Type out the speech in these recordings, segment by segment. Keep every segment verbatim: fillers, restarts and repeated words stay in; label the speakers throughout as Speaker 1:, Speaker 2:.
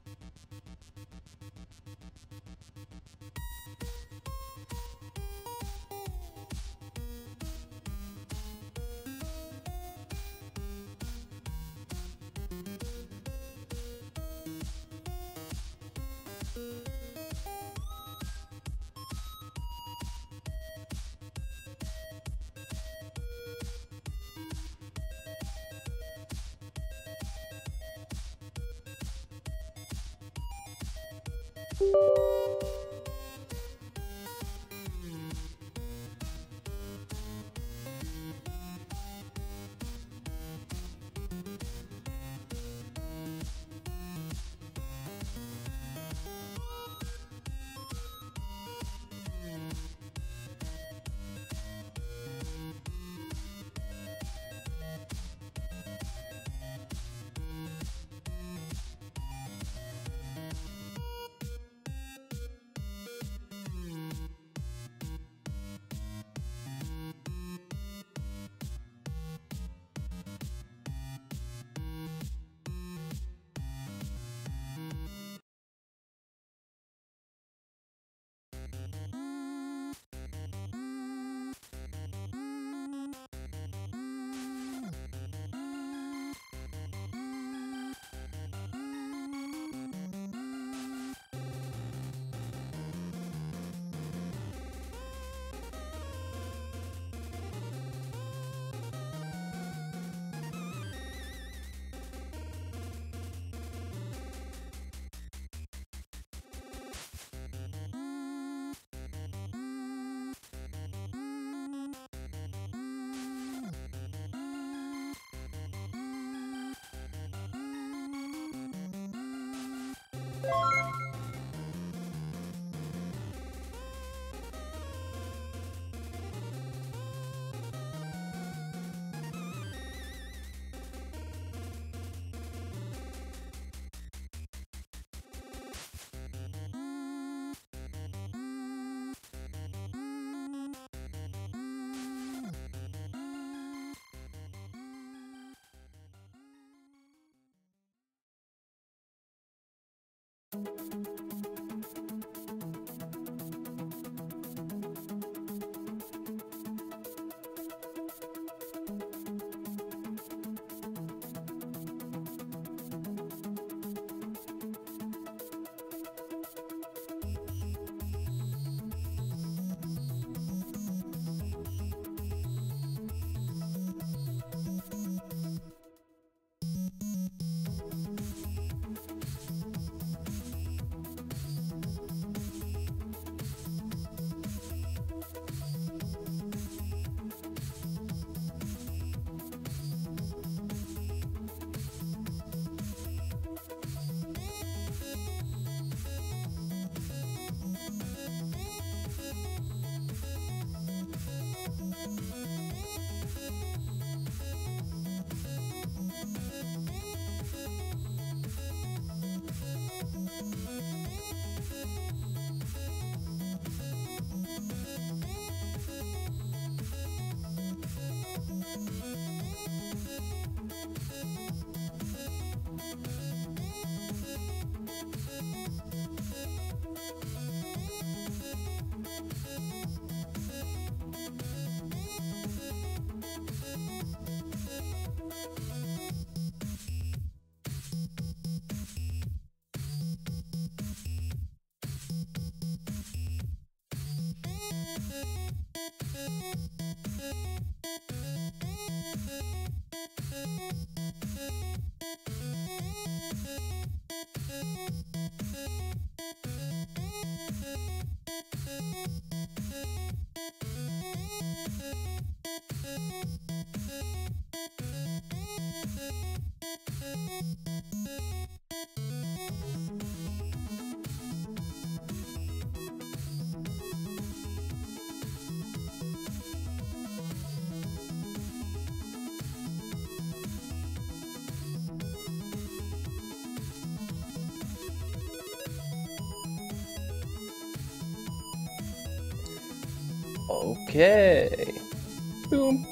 Speaker 1: Okay. Boom.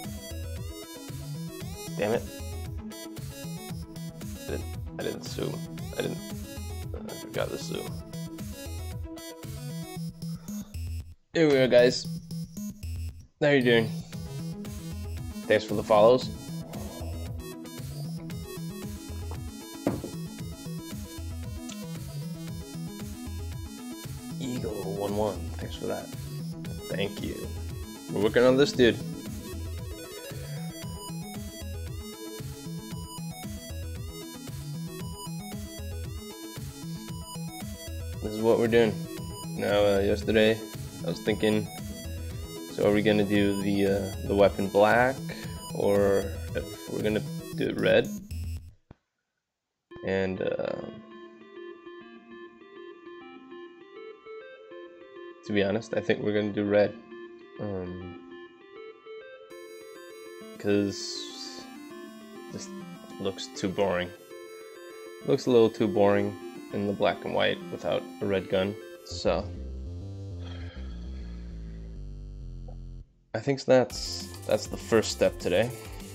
Speaker 1: Damn it. I didn't, I didn't zoom. I didn't. Uh, Got the zoom. Here we go, guys. How you doing? Thanks for the follows. Eagle one one. Thanks for that. Thank you. We're working on this, dude. This is what we're doing. Now, uh, yesterday, I was thinking, so are we gonna do the uh, the weapon black, or if we're gonna do it red? And uh, to be honest, I think we're gonna do red, um, because this looks too boring. Looks a little too boring in the black and white without a red gun. So I think that's that's the first step today.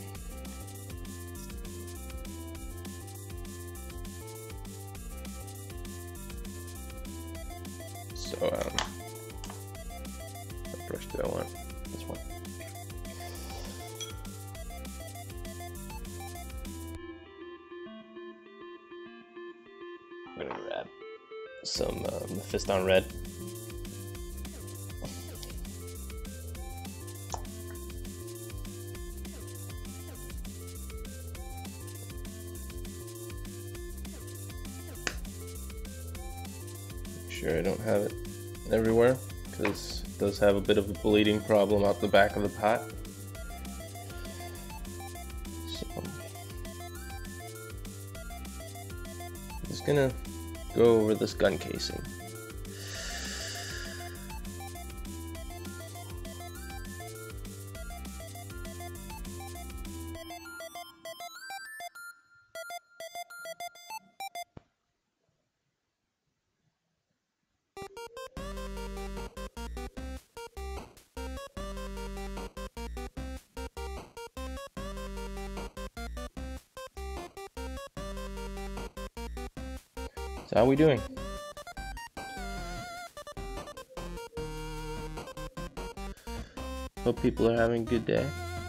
Speaker 1: So um, what brush do I want? This one. I'm gonna grab some uh, Mephiston red. Make sure I don't have it everywhere, because it does have a bit of a bleeding problem out the back of the pot. So I'm just gonna go over this gun casing. So how are we doing? Hope people are having a good day.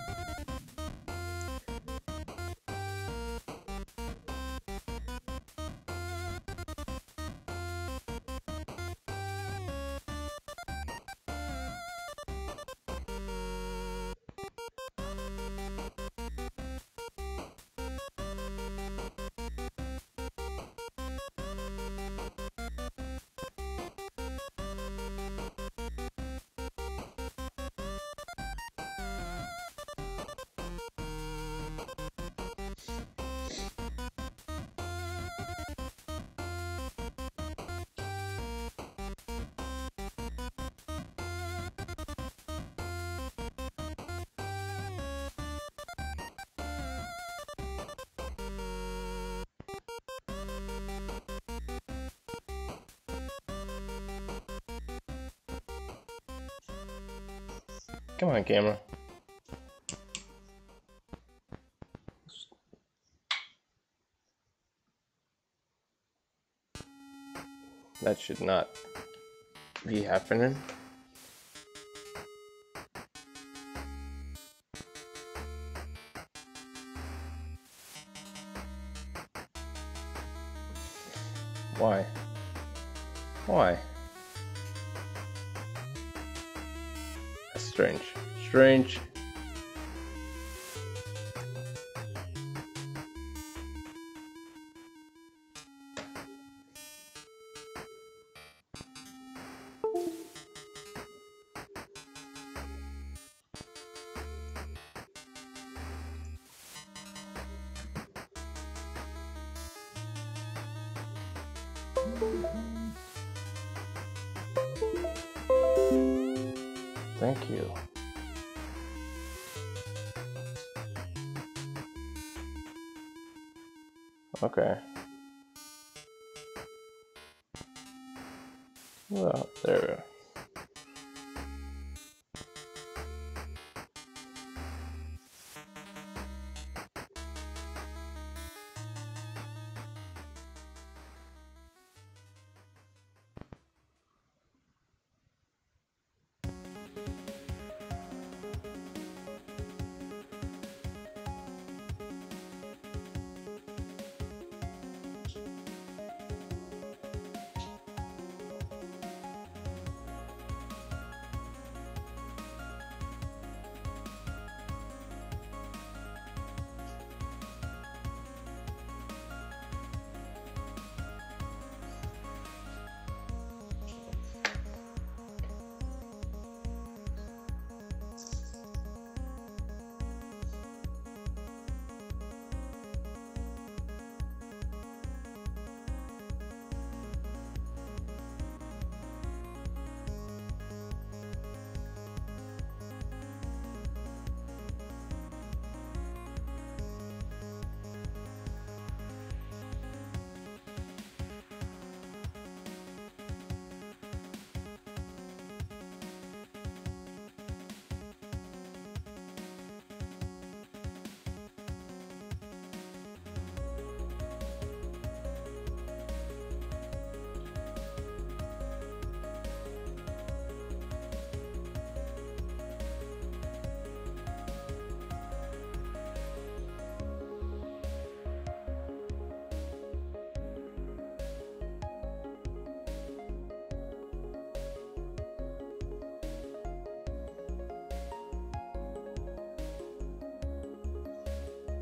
Speaker 1: Come on, camera. That should not be happening. Why? Why? That's strange. Strange. Thank you. Okay. Well, there.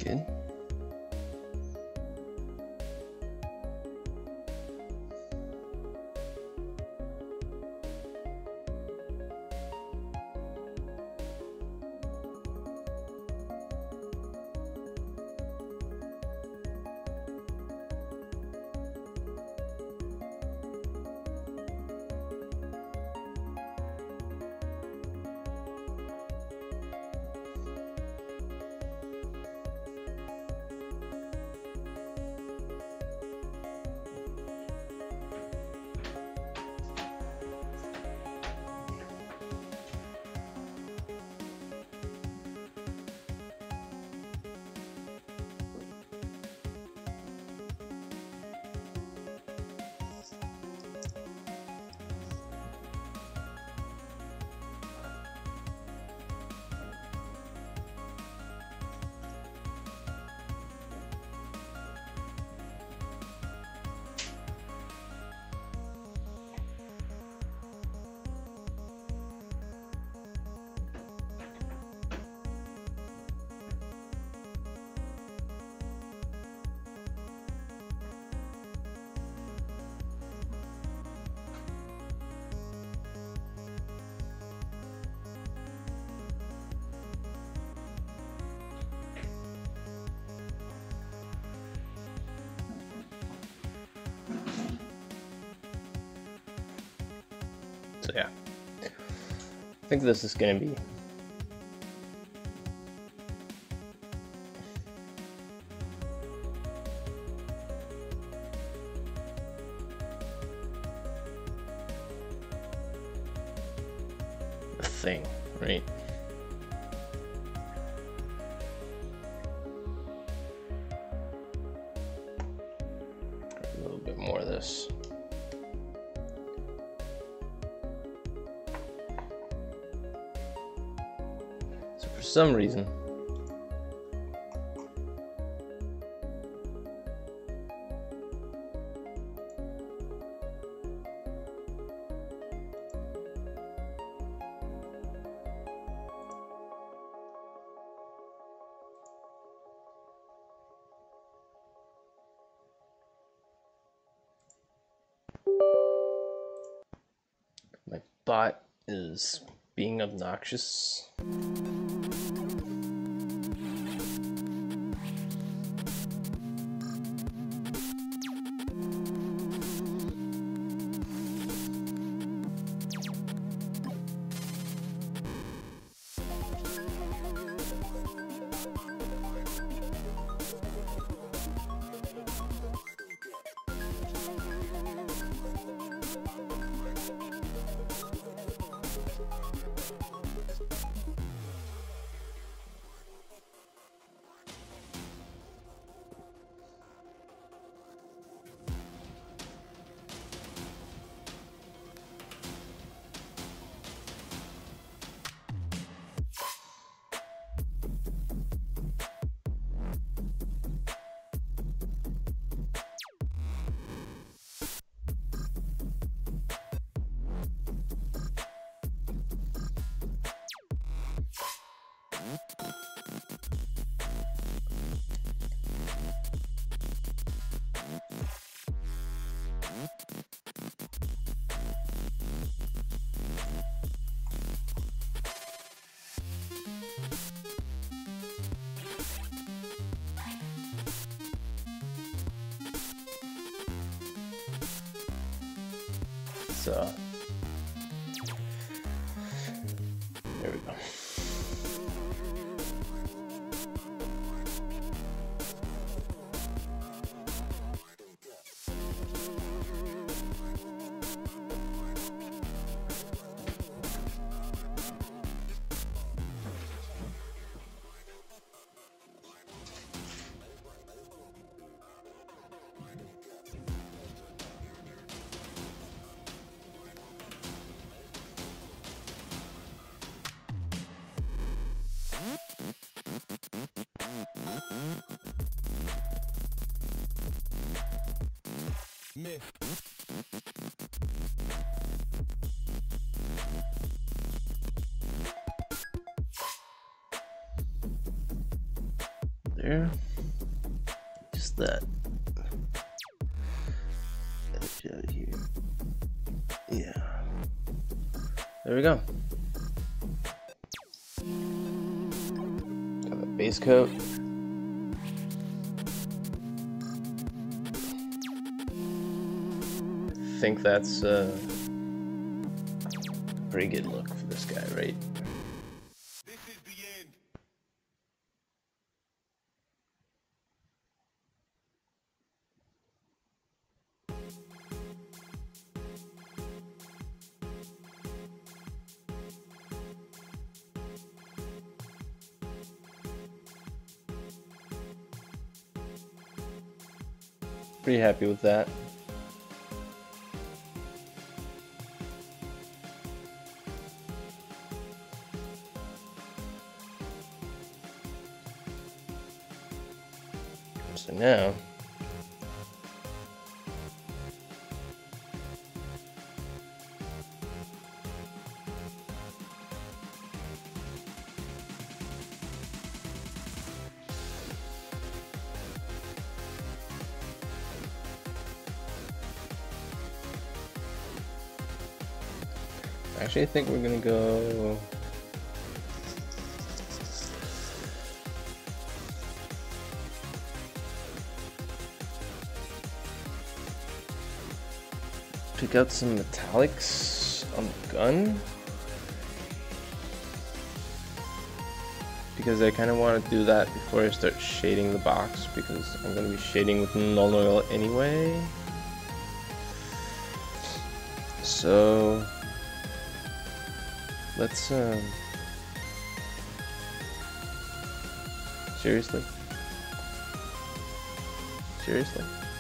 Speaker 1: good. So yeah, I think this is gonna be a thing, right? A little bit more of this. For some reason, my bot is being obnoxious. So there we go.
Speaker 2: Myth.
Speaker 1: There. that? Edge out here. Yeah. There we go. Got the base coat. I think that's uh, a pretty good look for this guy, right?
Speaker 2: This is the end.
Speaker 1: Pretty happy with that. So now, actually I think we're gonna go pick out some metallics on the gun, because I kind of want to do that before I start shading the box, because I'm going to be shading with null oil anyway. So let's um seriously seriously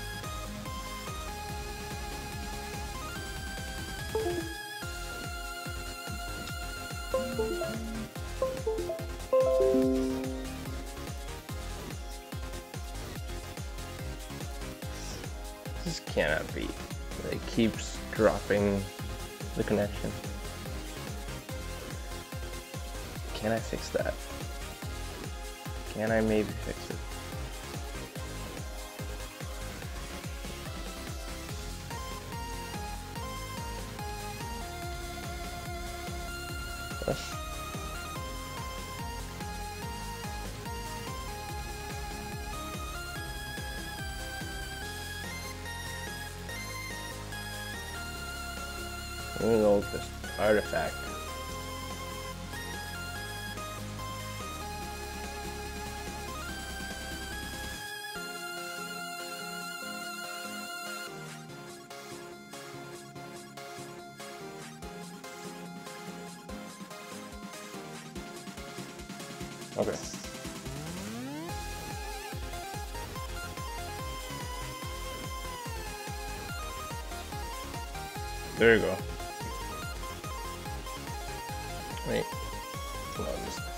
Speaker 1: this cannot be. It keeps dropping the connection. Can I fix that? Can I maybe fix it? Yes. Look at all this artifact. Okay. There you go. Wait. Hold on, just...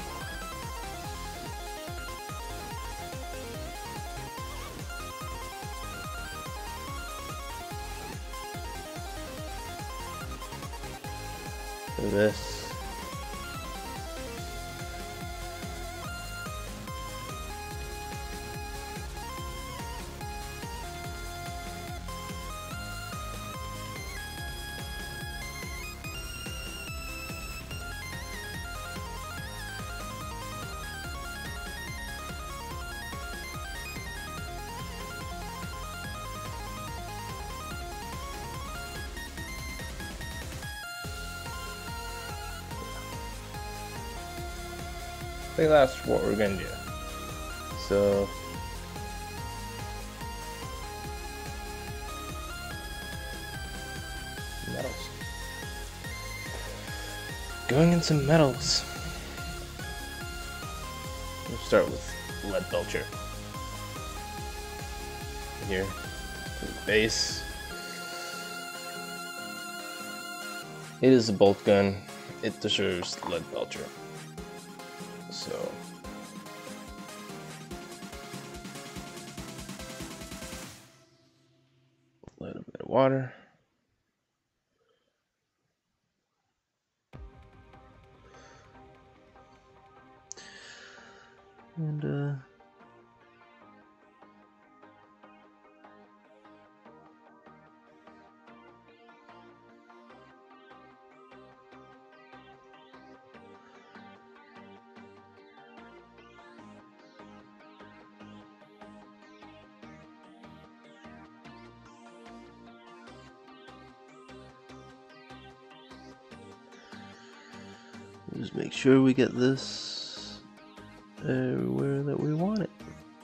Speaker 1: Do this. I think that's what we're gonna do. So metals. Going in some metals. We'll start with lead belcher. Here, to the base. It is a bolt gun. It deserves lead belcher. So a little bit of water. And uh Just make sure we get this everywhere that we want it.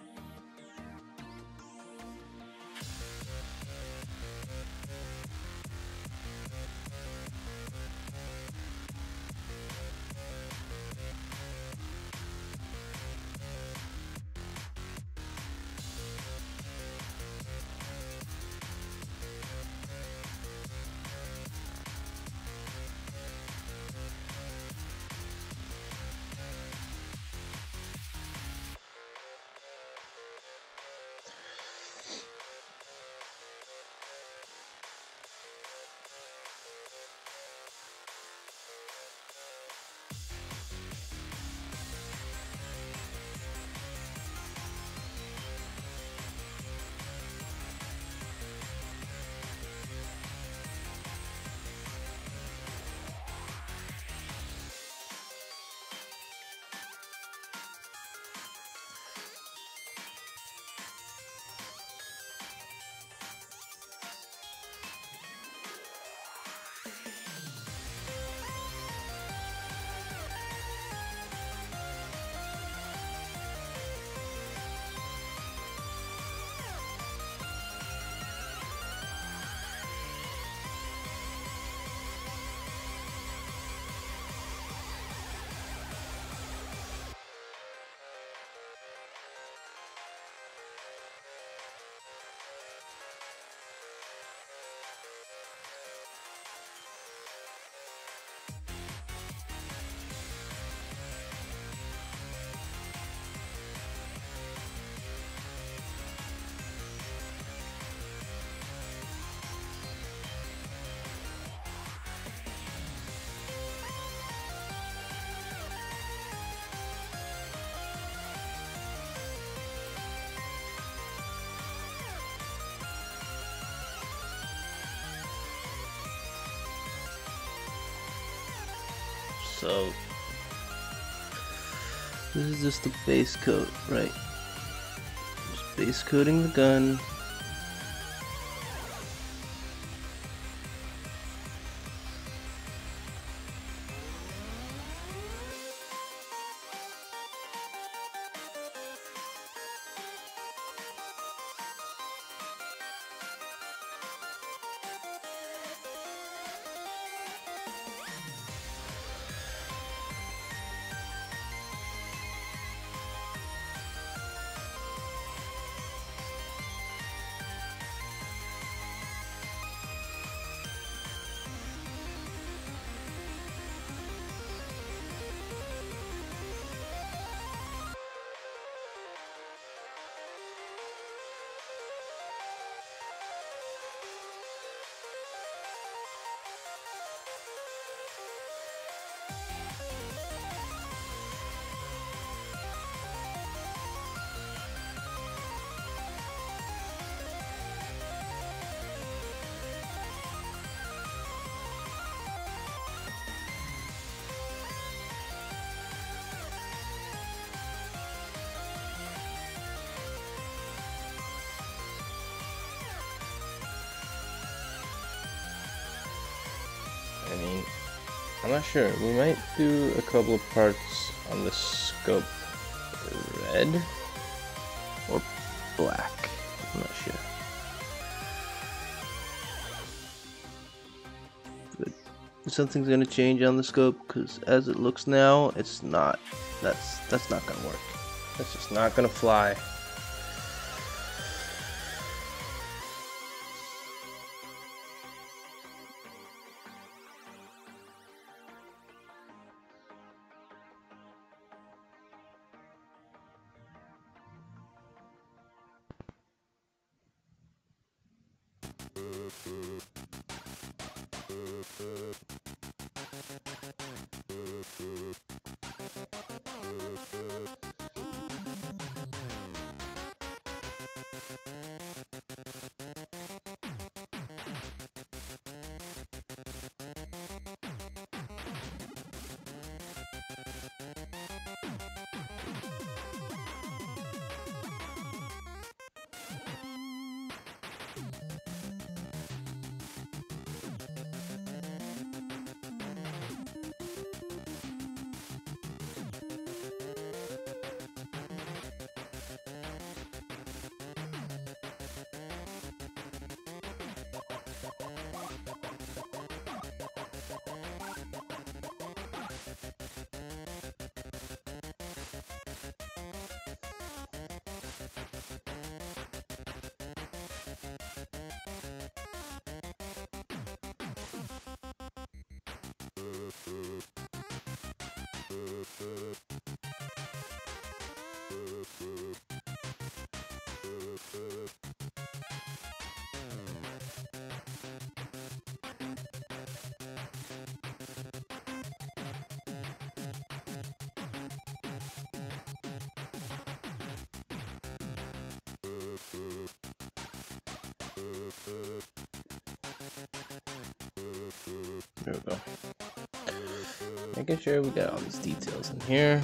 Speaker 1: So this is just the base coat, right? Just base coating the gun. I mean, I'm not sure. We might do a couple of parts on the scope red or black. I'm not sure. But something's gonna change on the scope because as it looks now, it's not. That's that's not gonna work. That's just not gonna fly. There we go. Making sure we got all these details in here.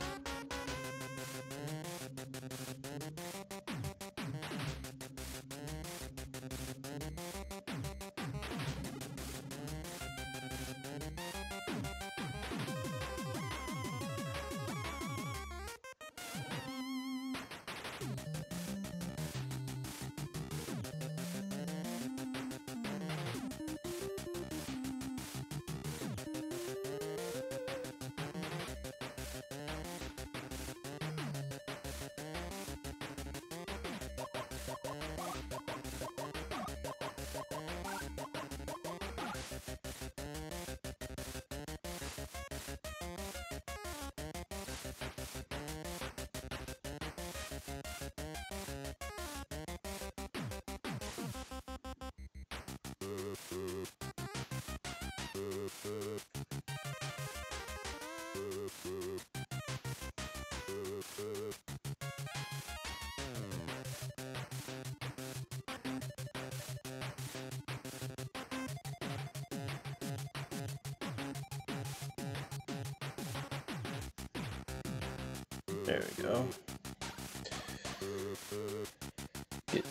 Speaker 1: There we go. Get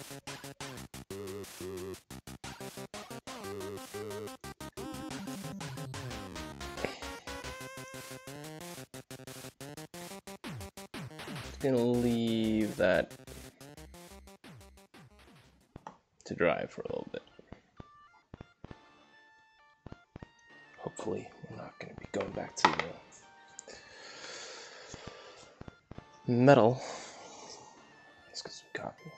Speaker 1: gonna leave that to dry for a little bit. Hopefully, we're not gonna be going back to the metal. Let's get some coffee.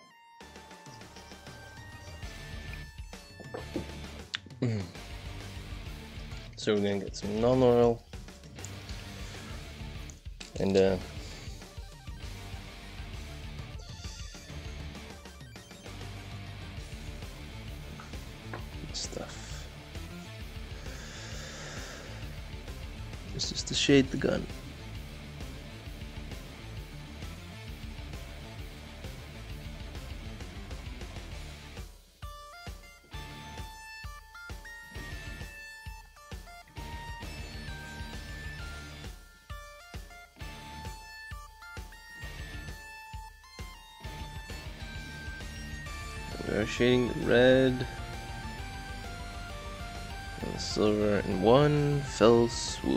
Speaker 1: Mm. So we're gonna get some non oil and uh, stuff. This is to shade the gun. We are shading the red and the silver in one fell swoop.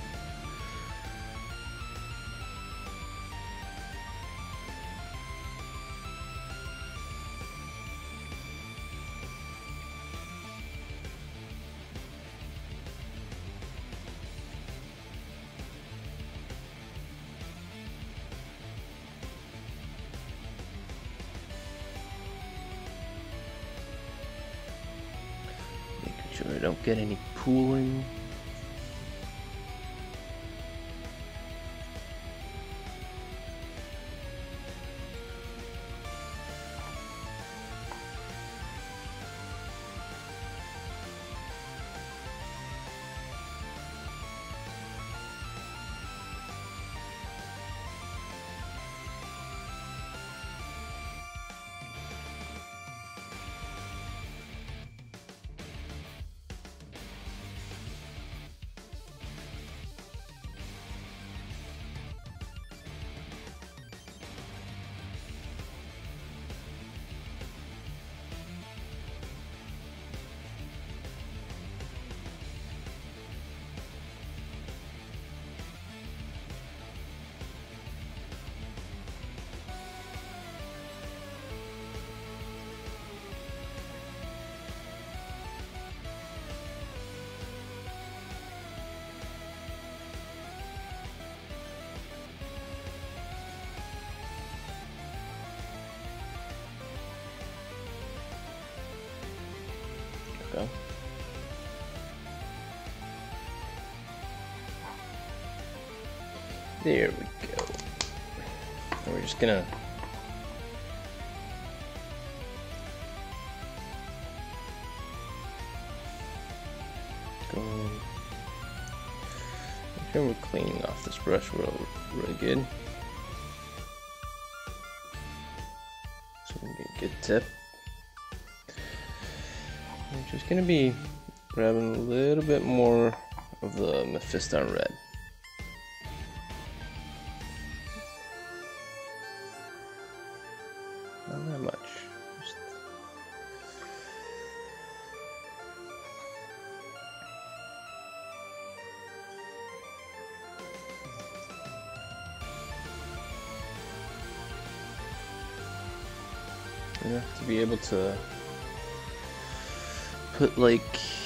Speaker 1: Sure I don't get any pooling. Go. There we go. And we're just gonna go. Make sure we're cleaning off this brush real, really good, so we can get a good tip. I'm just gonna be grabbing a little bit more of the Mephiston red. Not that much. Just... enough to be able to put like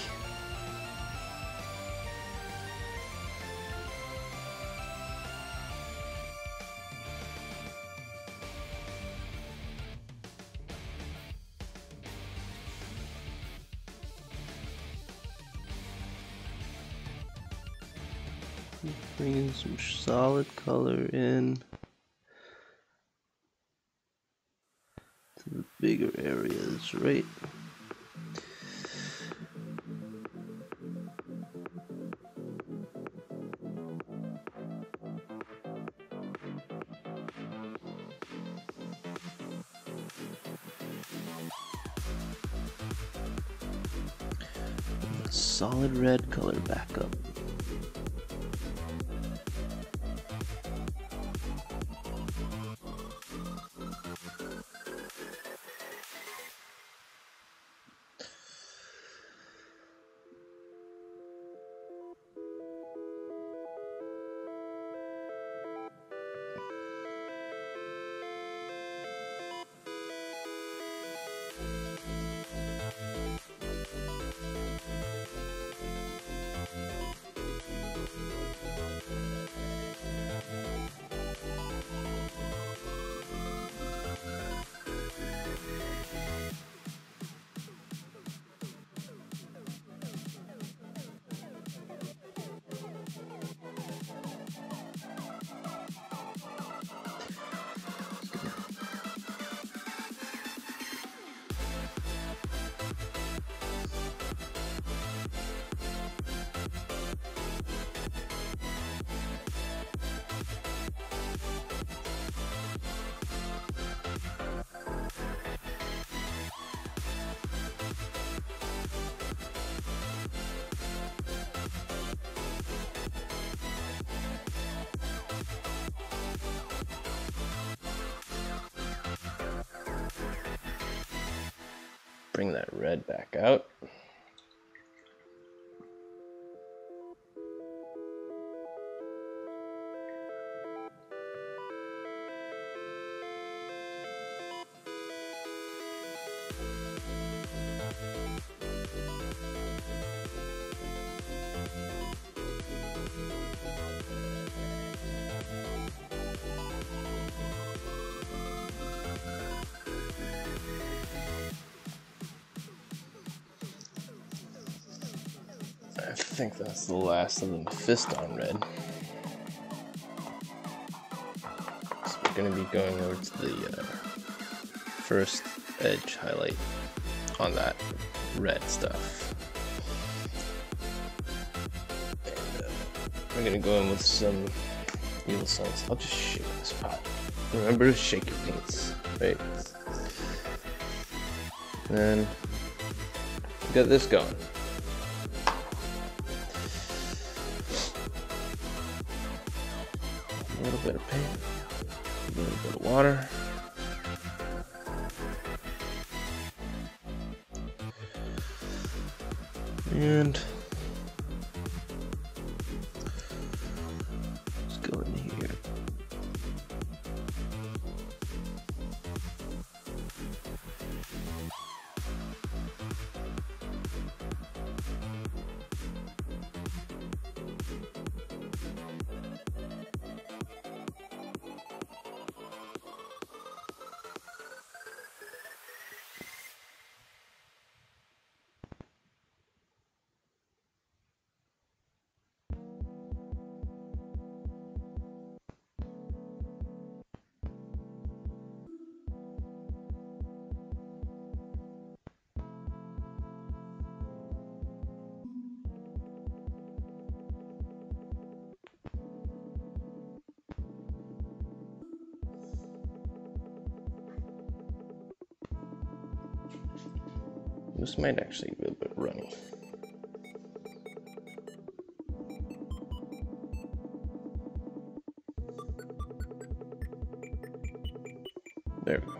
Speaker 1: bringing some solid color in to the bigger areas, right? Solid red color back up. Bring that red back out. I think that's the last of the Mephiston red. So we're going to be going over to the uh, first edge highlight on that red stuff. And uh, we're going to go in with some Evil Sunz. I'll just shake this pot. Remember to shake your paints, right? And then get this going. A little bit of paint, a little bit of water. And let's go in here. This might actually be a bit runny. There we go.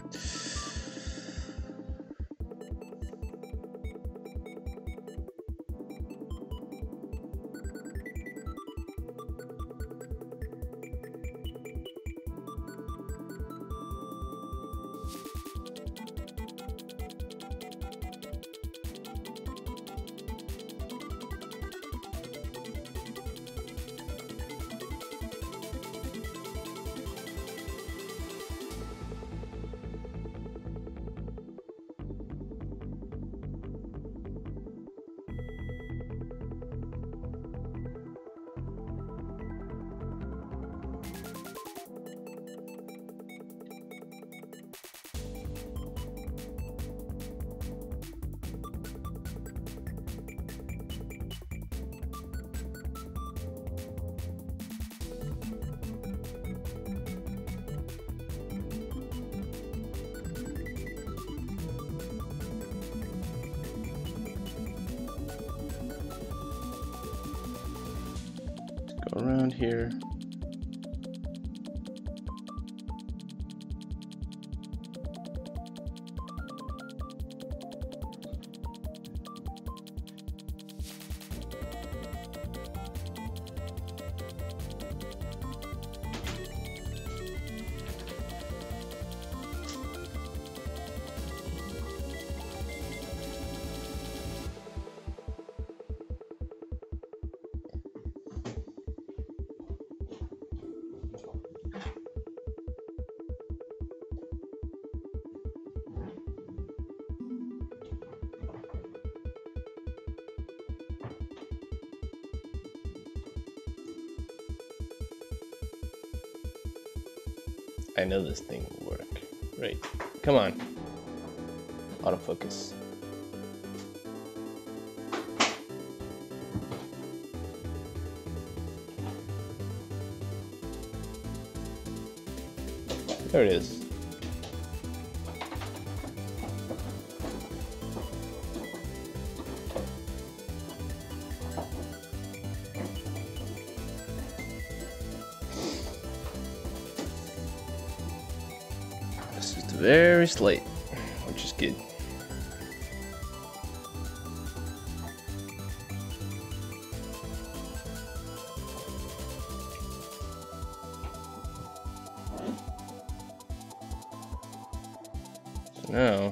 Speaker 1: Go around here. I know this thing will work. Right. Come on. Autofocus. There it is. This is very slate, which is good. So now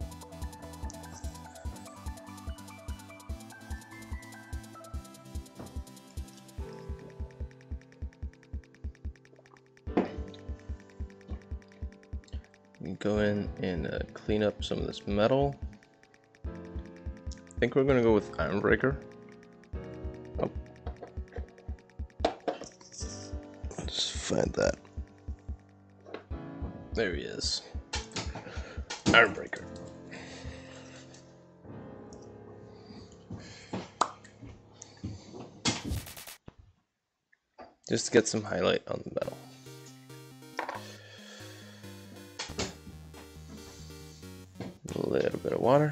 Speaker 1: we go in and uh, clean up some of this metal. I think we're gonna go with Ironbreaker. Oh. Let's find that. There he is. Ironbreaker. Just to get some highlight on the metal. A little bit of water.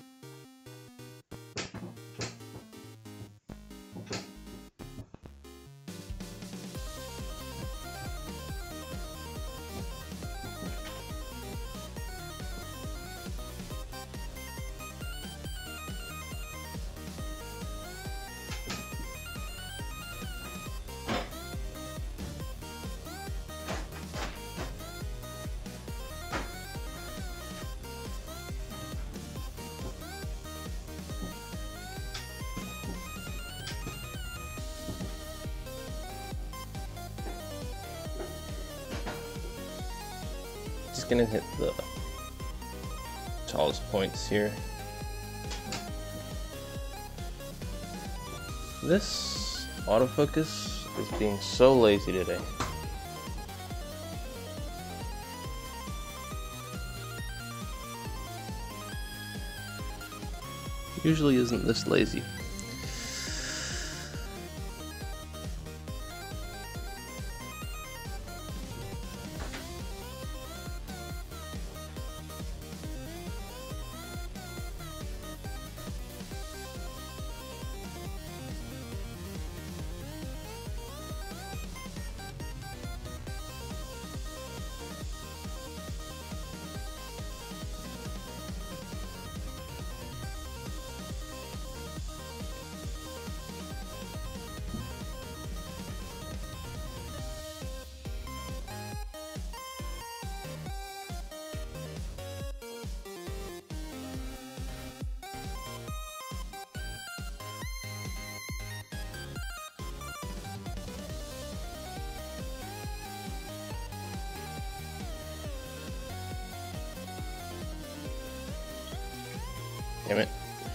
Speaker 1: Just gonna hit the tallest points here. This autofocus is being so lazy today. Usually isn't this lazy. Damn it.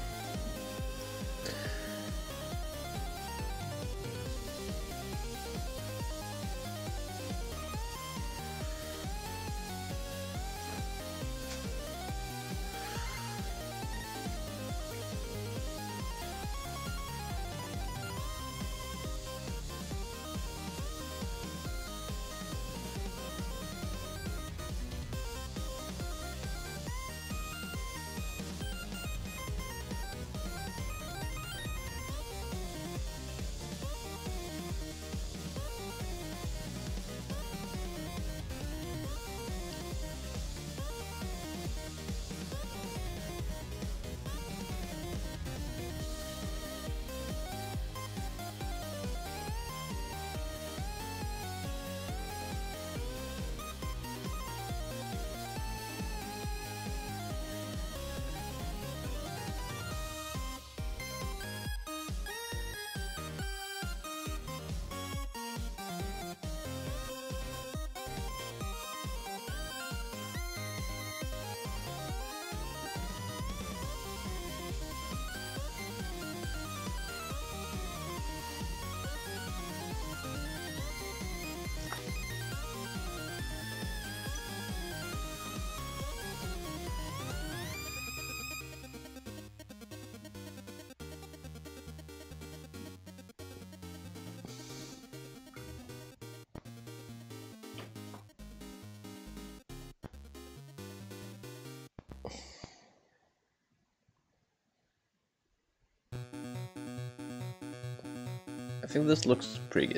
Speaker 1: I think this looks pretty good.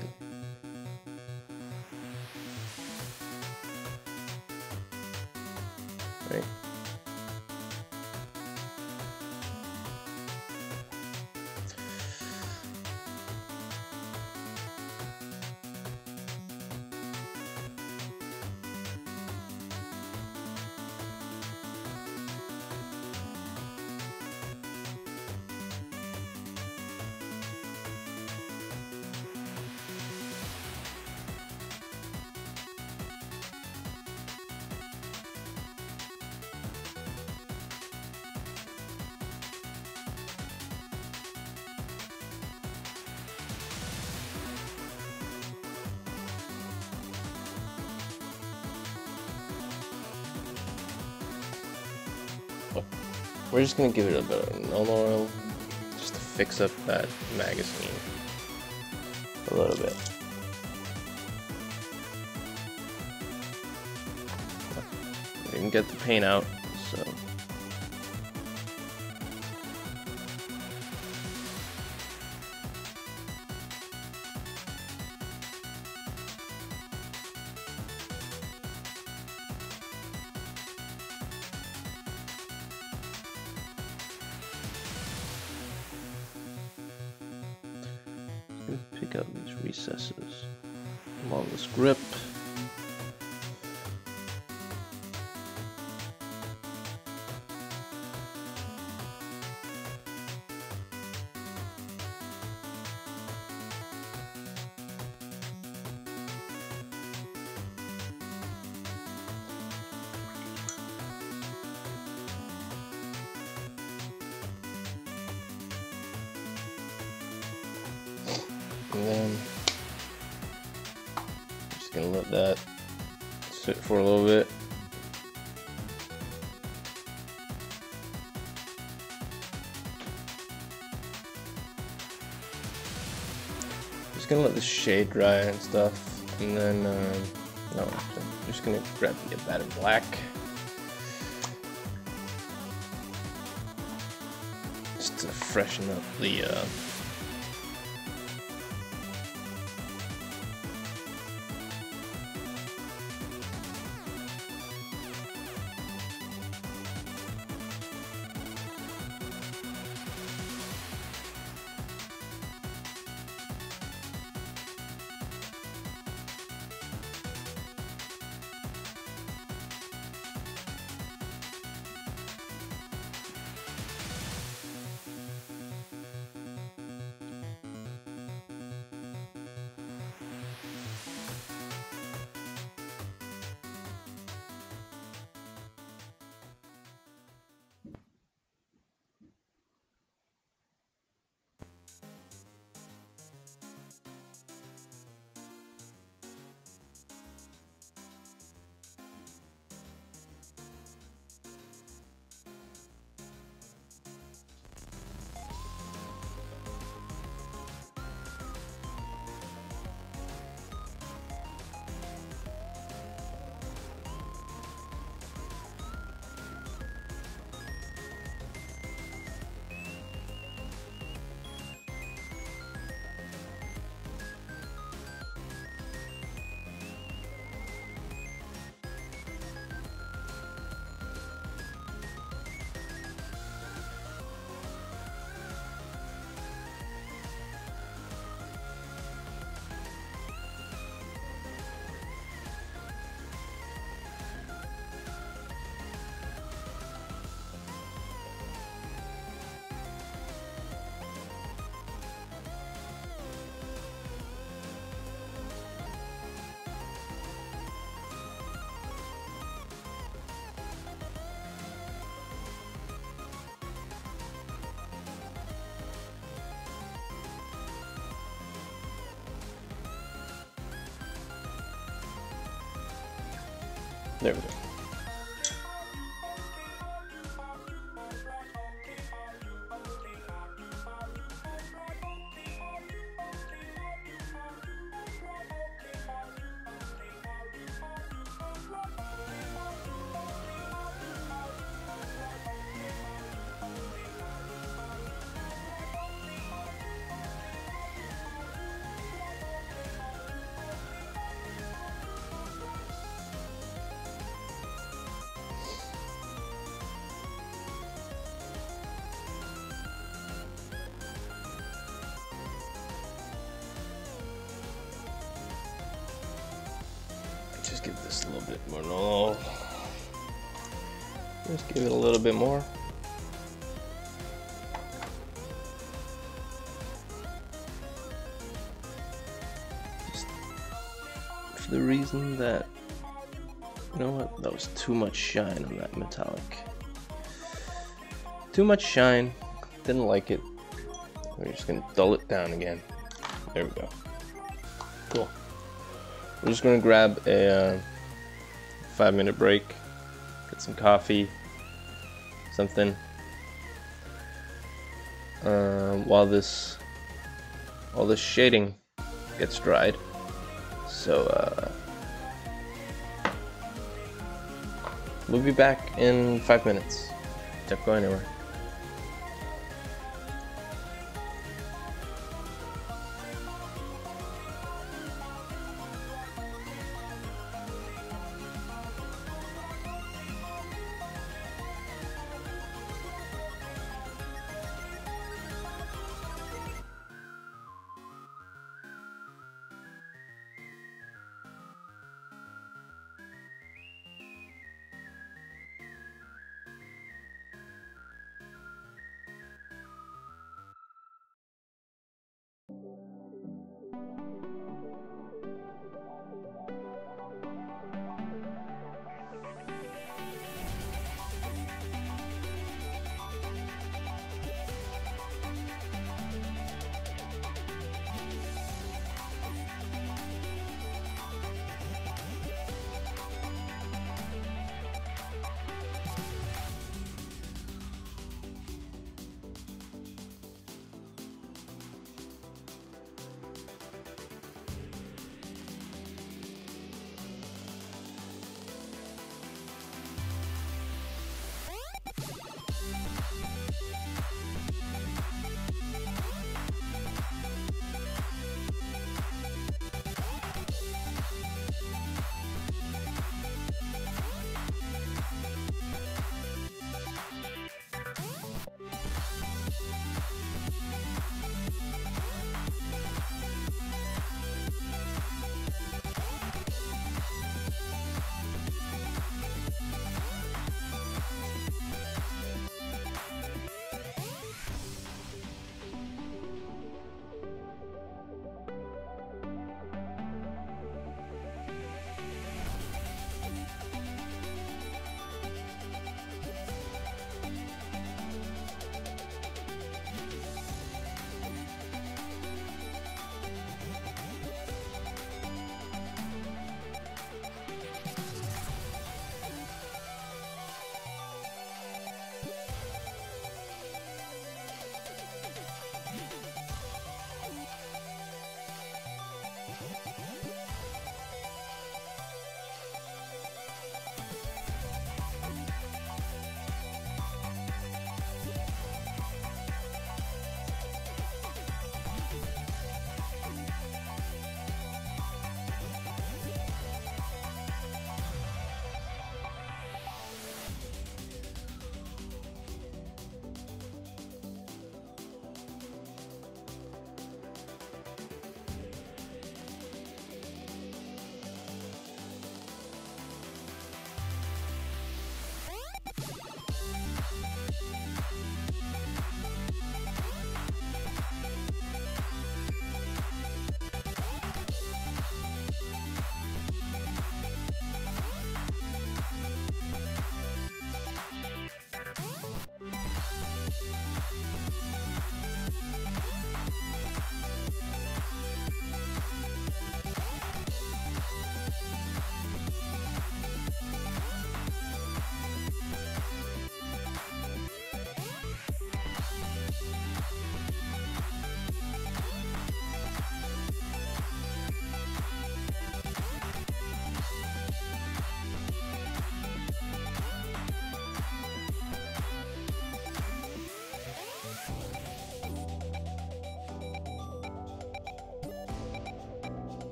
Speaker 1: Right? We're just gonna give it a bit of null oil just to fix up that magazine a little bit. We didn't get the paint out, so pick out these recesses along this grip. And then I'm just gonna let that sit for a little bit. Just gonna let the shade dry and stuff, and then um, no, I'm just gonna grab the Abaddon Black. Just to freshen up the uh, There we go. Just give this a little bit more. No. Just give it a little bit more. Just for the reason that, you know what, that was too much shine on that metallic. Too much shine. Didn't like it. We're just gonna dull it down again. There we go. Cool. We're just gonna grab a uh, five minute break, get some coffee, something, um, while this while this shading gets dried. So uh, we'll be back in five minutes. Don't go anywhere.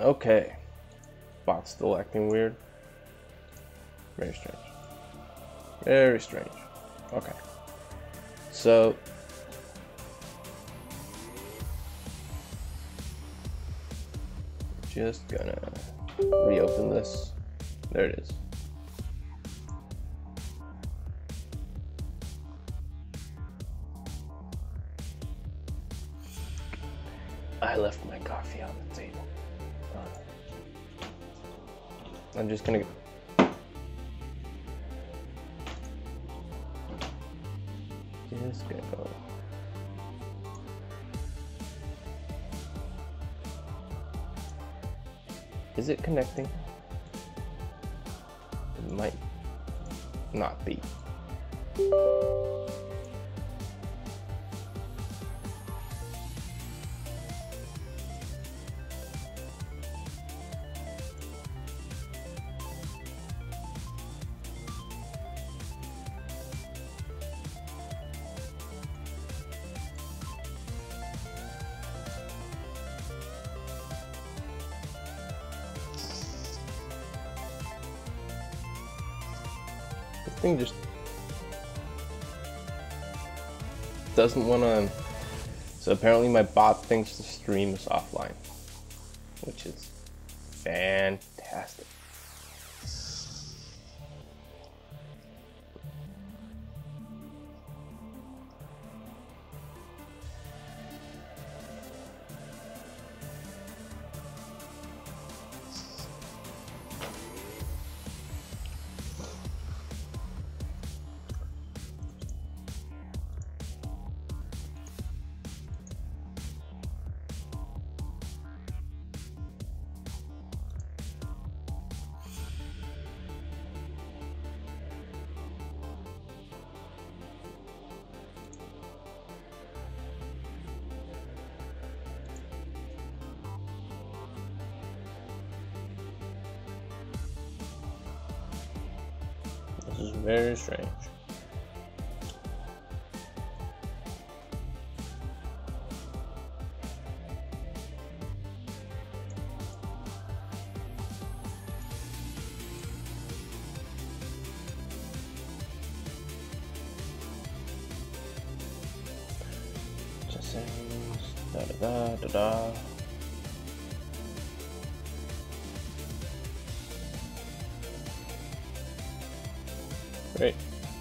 Speaker 1: Okay. Bot's still acting weird. Very strange. Very strange. Okay. So just gonna reopen this. There it is. I left my coffee on the table. Uh, I'm just gonna just gonna go. Is it connecting? It might not be. This thing just doesn't want to. So apparently my bot thinks the stream is offline, which is fantastic. This is very strange. Just saying, da da da da da. Great.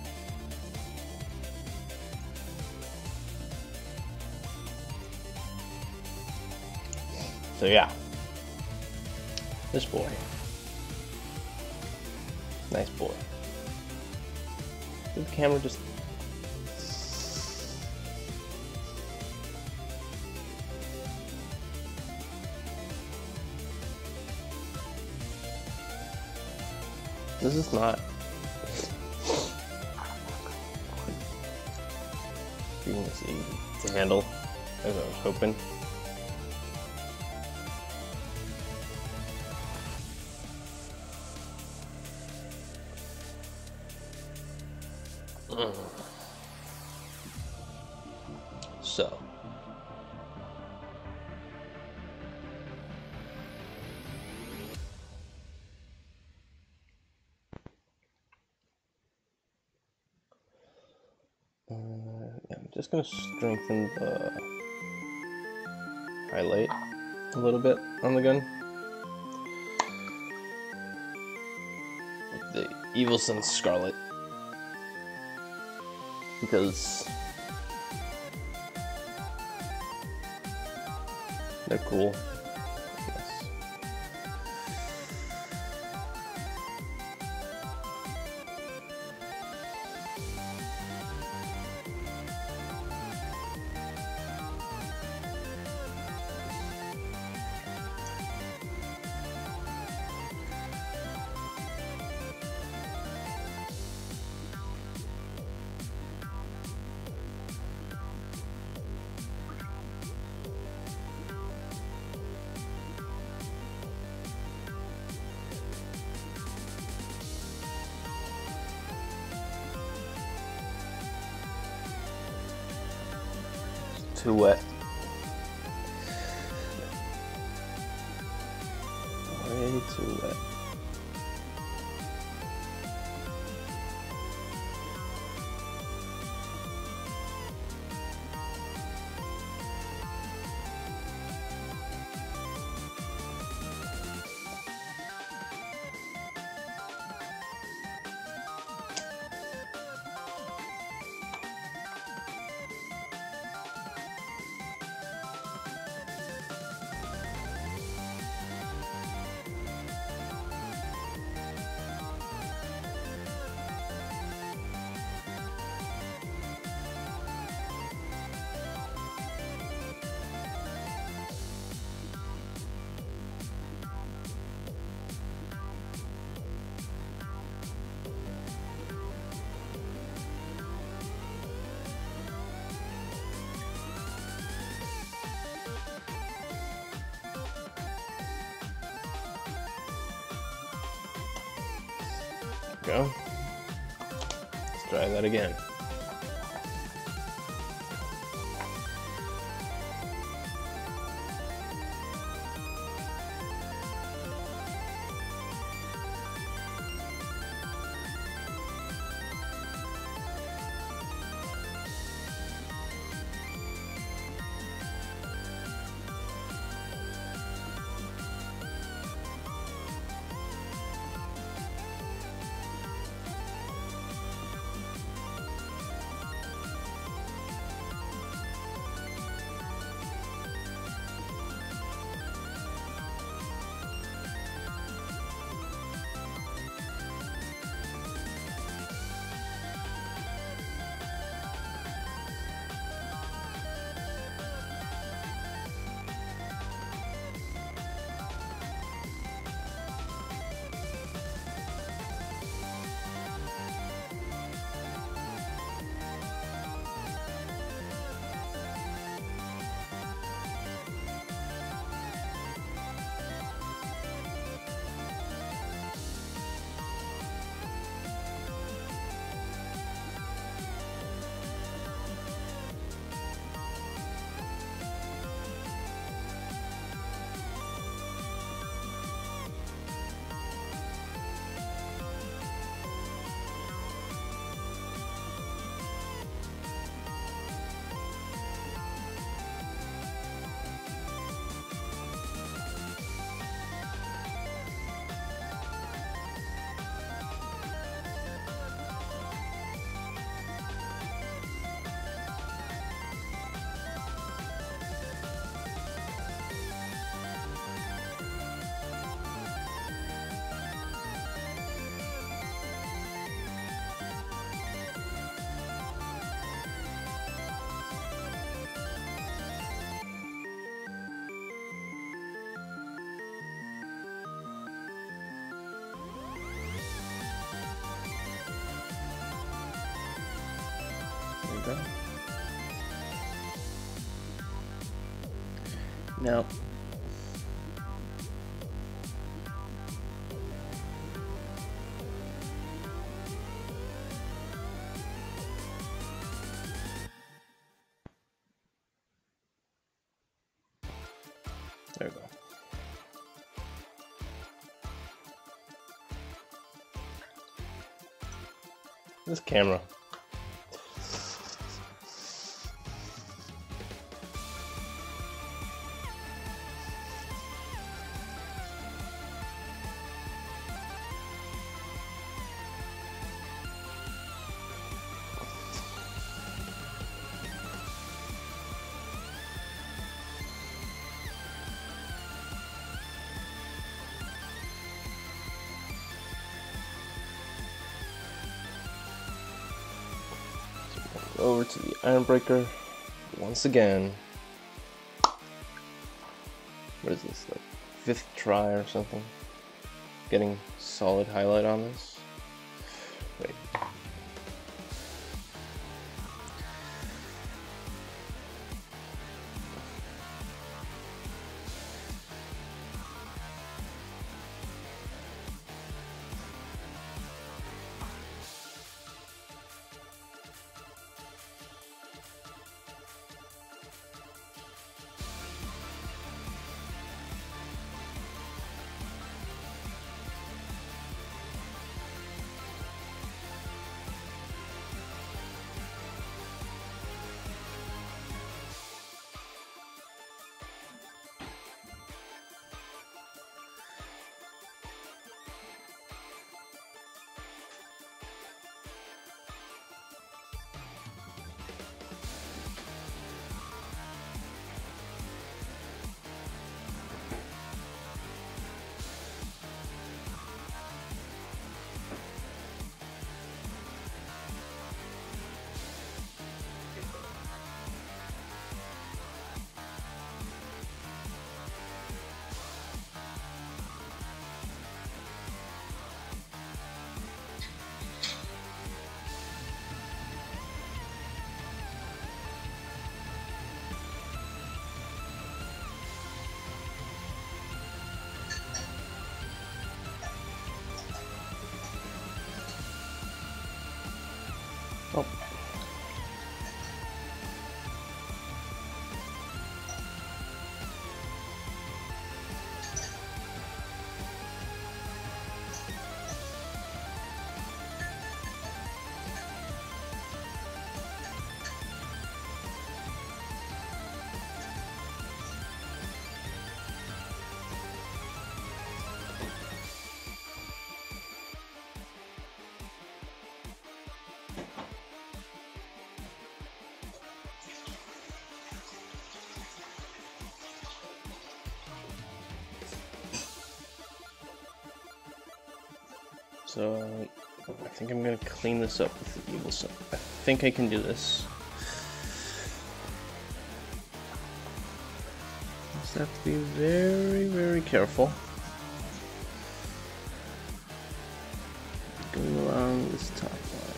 Speaker 1: So yeah, this boy, nice boy. Did the camera just? This is not being as easy to handle as I was hoping. Mm. So. Uh, yeah, I'm just going to strengthen the highlight a little bit on the gun with the Evil Sunz Scarlet, because they're cool. Yes. Too wet. to wet. Go. Let's try that again. There we go. Now, there we go. This camera. Over to the iron breaker once again. What is this, like fifth try or something? Getting solid highlight on this. Wait. So I think I'm gonna clean this up with the evil sun. I think I can do this. Just have to be very, very careful. Going along this top line.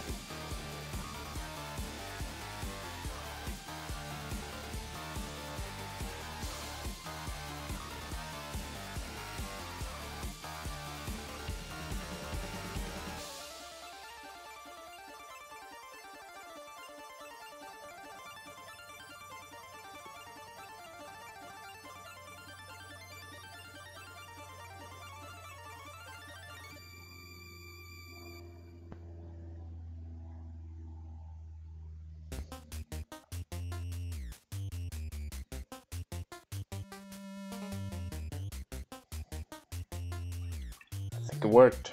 Speaker 1: I think it worked.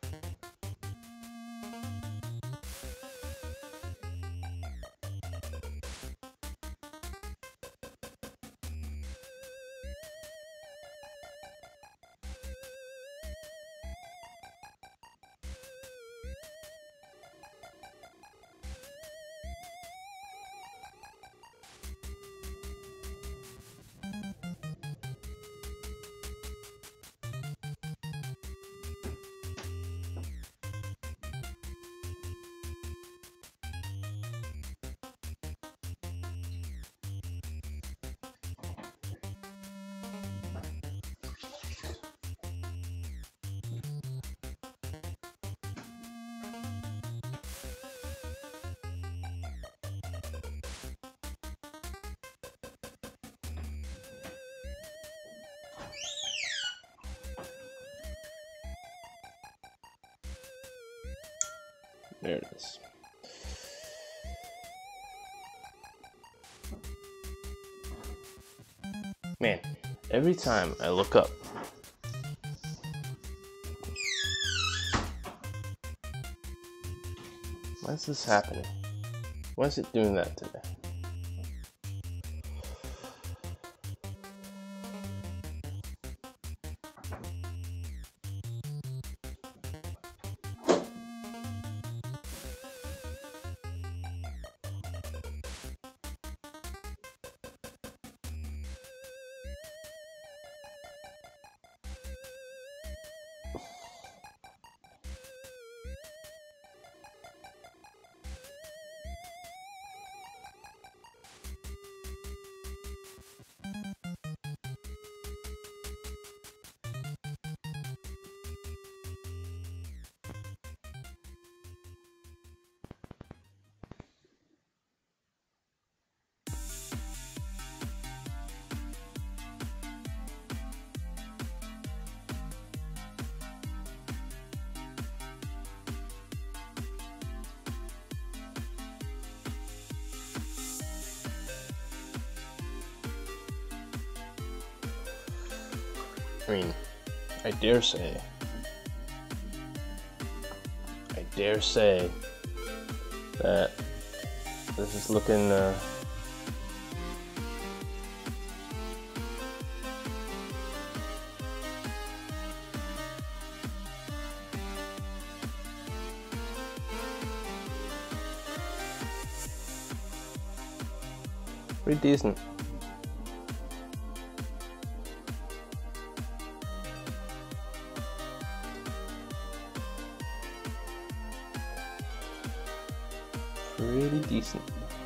Speaker 1: There it is. Man, every time I look up, why is this happening? Why is it doing that today? I mean, I dare say, I dare say that this is looking uh, pretty decent. Pretty decent.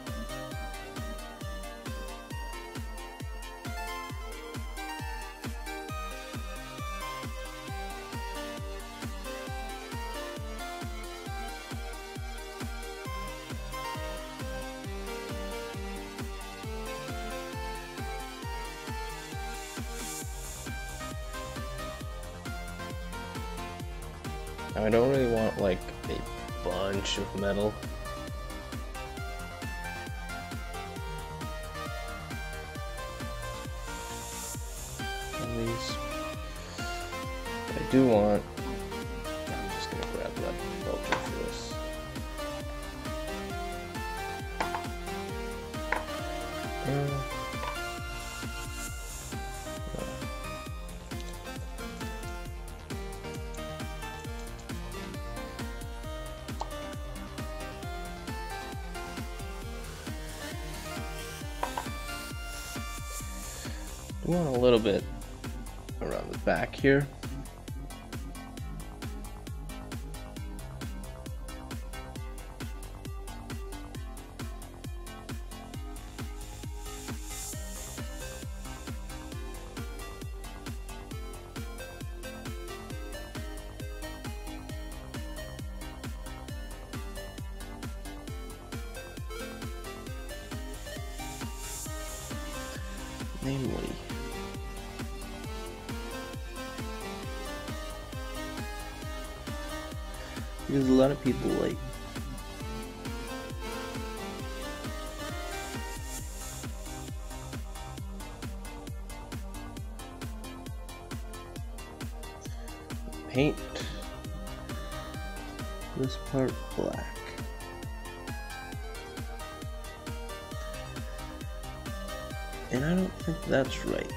Speaker 1: I don't really want like a bunch of metal. I do want, I'm just gonna grab that filter for this. Uh, We want a little bit around the back here. Namely, because a lot of people like paint this part black. And I don't think that's right.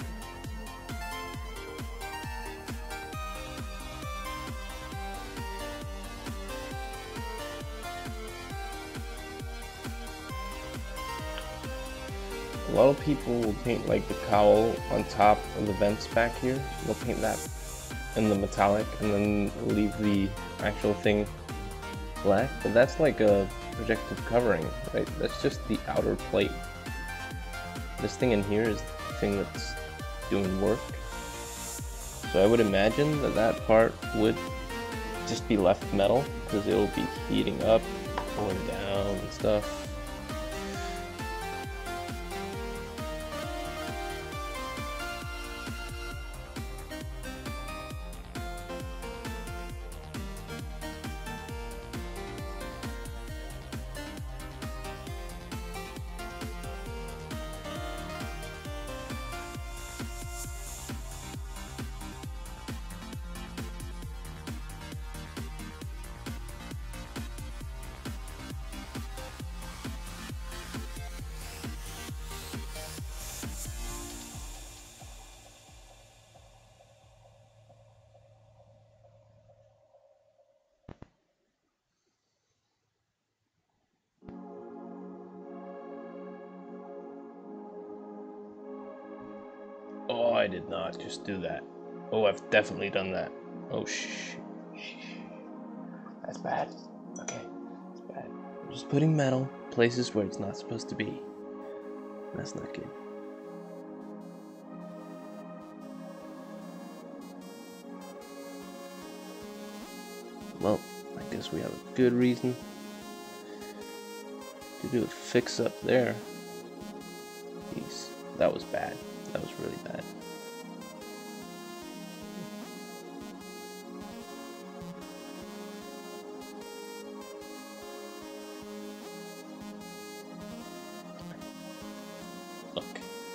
Speaker 1: A lot of people will paint like the cowl on top of the vents back here. They'll paint that in the metallic and then leave the actual thing black. But that's like a protective covering, right? That's just the outer plate. This thing in here is the thing that's doing work. So I would imagine that that part would just be left metal because it will be heating up, cooling down and stuff. Oh, I did not just do that. Oh, I've definitely done that. Oh, shh. That's bad. Okay, that's bad. I'm just putting metal places where it's not supposed to be. That's not good. Well, I guess we have a good reason to do a fix up there. Jeez, that was bad. That was really bad. Look.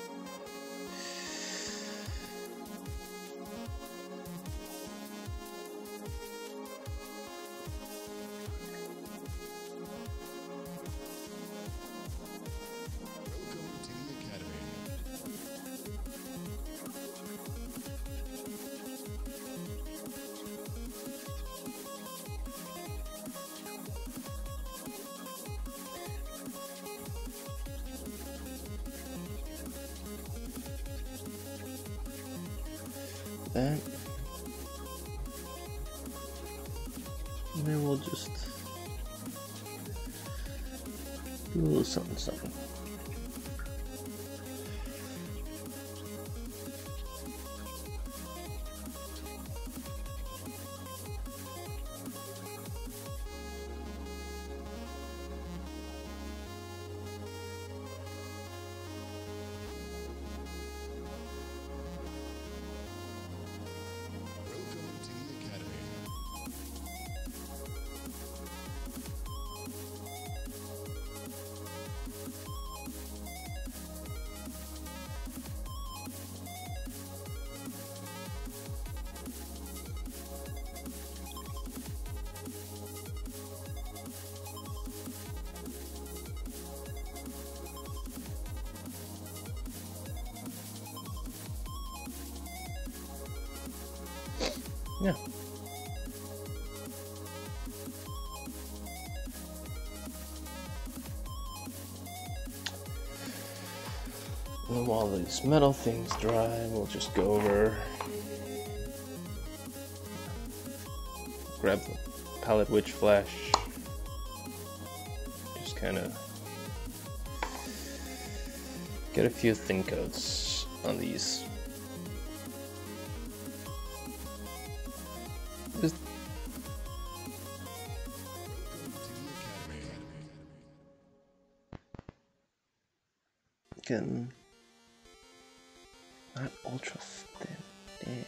Speaker 1: That, and then we'll just do a little something something. Yeah. And then while these metal things dry, we'll just go over, grab the Palette Witch Flash, just kind of get a few thin coats on these. Just getting not ultra thin. Damn.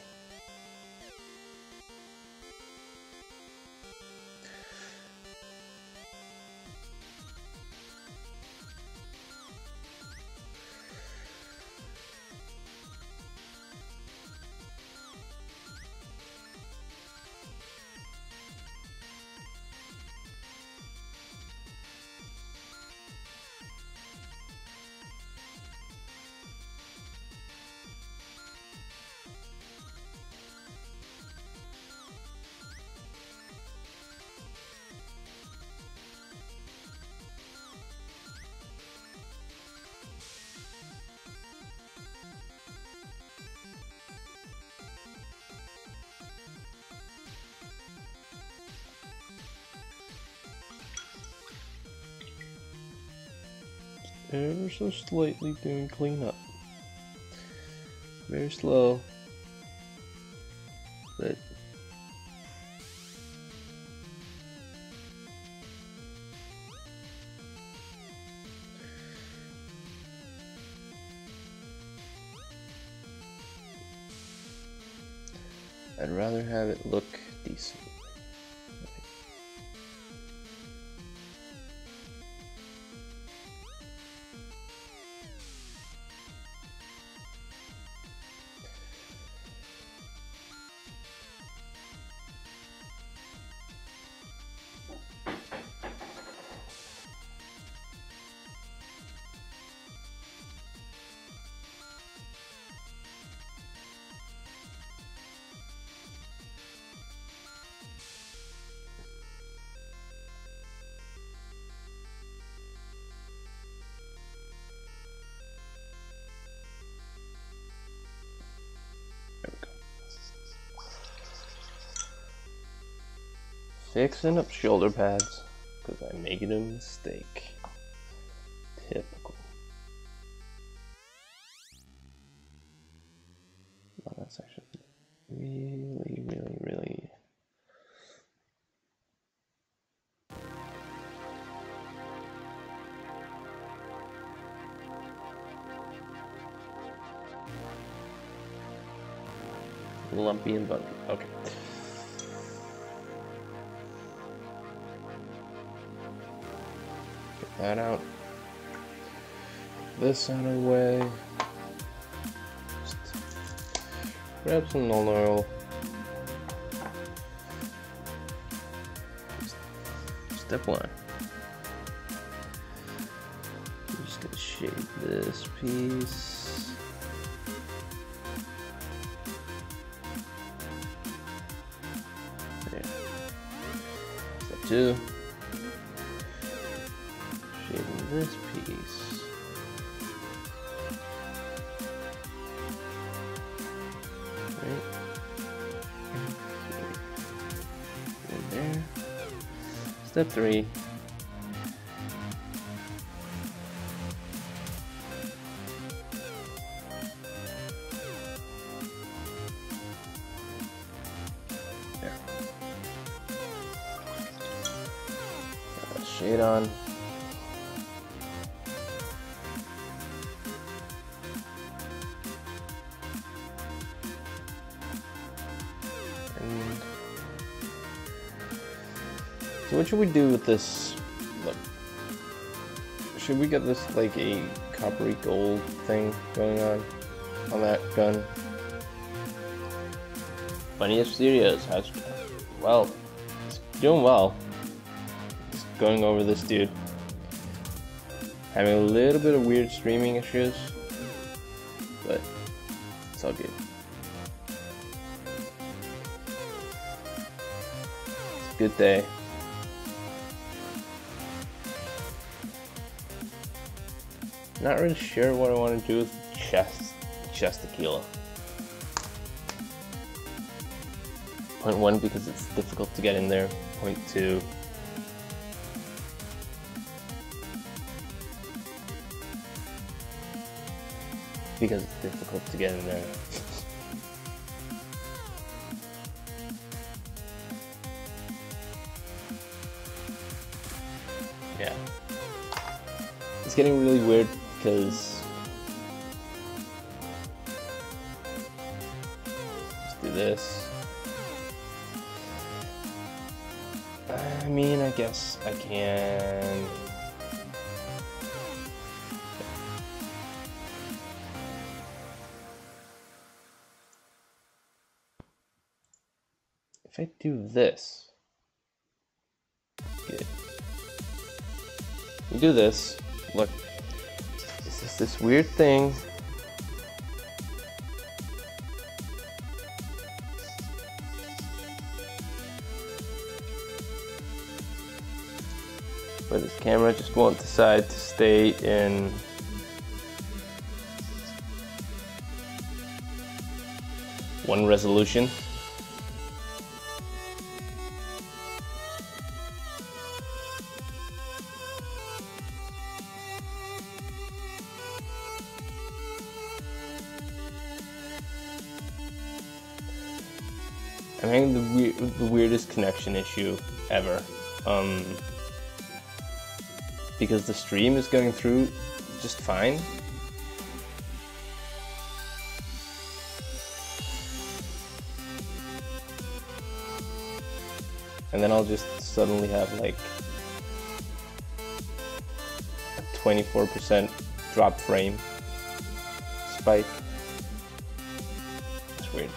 Speaker 1: Ever so slightly doing cleanup. Very slow, but I'd rather have it look decent. Fixing up shoulder pads because I made a mistake. Typical. Oh, that's actually really, really, really. Lumpy and bumpy. Okay. That out. This out of the way. Just grab some Nuln Oil. Step one. I'm just gonna shade this piece. There. Step two. Shading this piece. Right. Right there. Step three. There. Got that shade on. So what should we do with this? Look, should we get this like a coppery gold thing going on on that gun? Funniest Studios has, well, it's doing well. Just going over this dude, having a little bit of weird streaming issues, but it's all good. It's a good day. Not really sure what I want to do with chest, chest tequila. Point one, because it's difficult to get in there. Point two, because it's difficult to get in there. Yeah. It's getting really weird because let's do this. I mean, I guess I can. If I do this, good. We do this. Look, this is this weird thing. Where this camera just won't decide to stay in one resolution. I'm having the, weir the weirdest connection issue ever. Um, because the stream is going through just fine. And then I'll just suddenly have like a twenty-four percent drop frame spike. It's weird.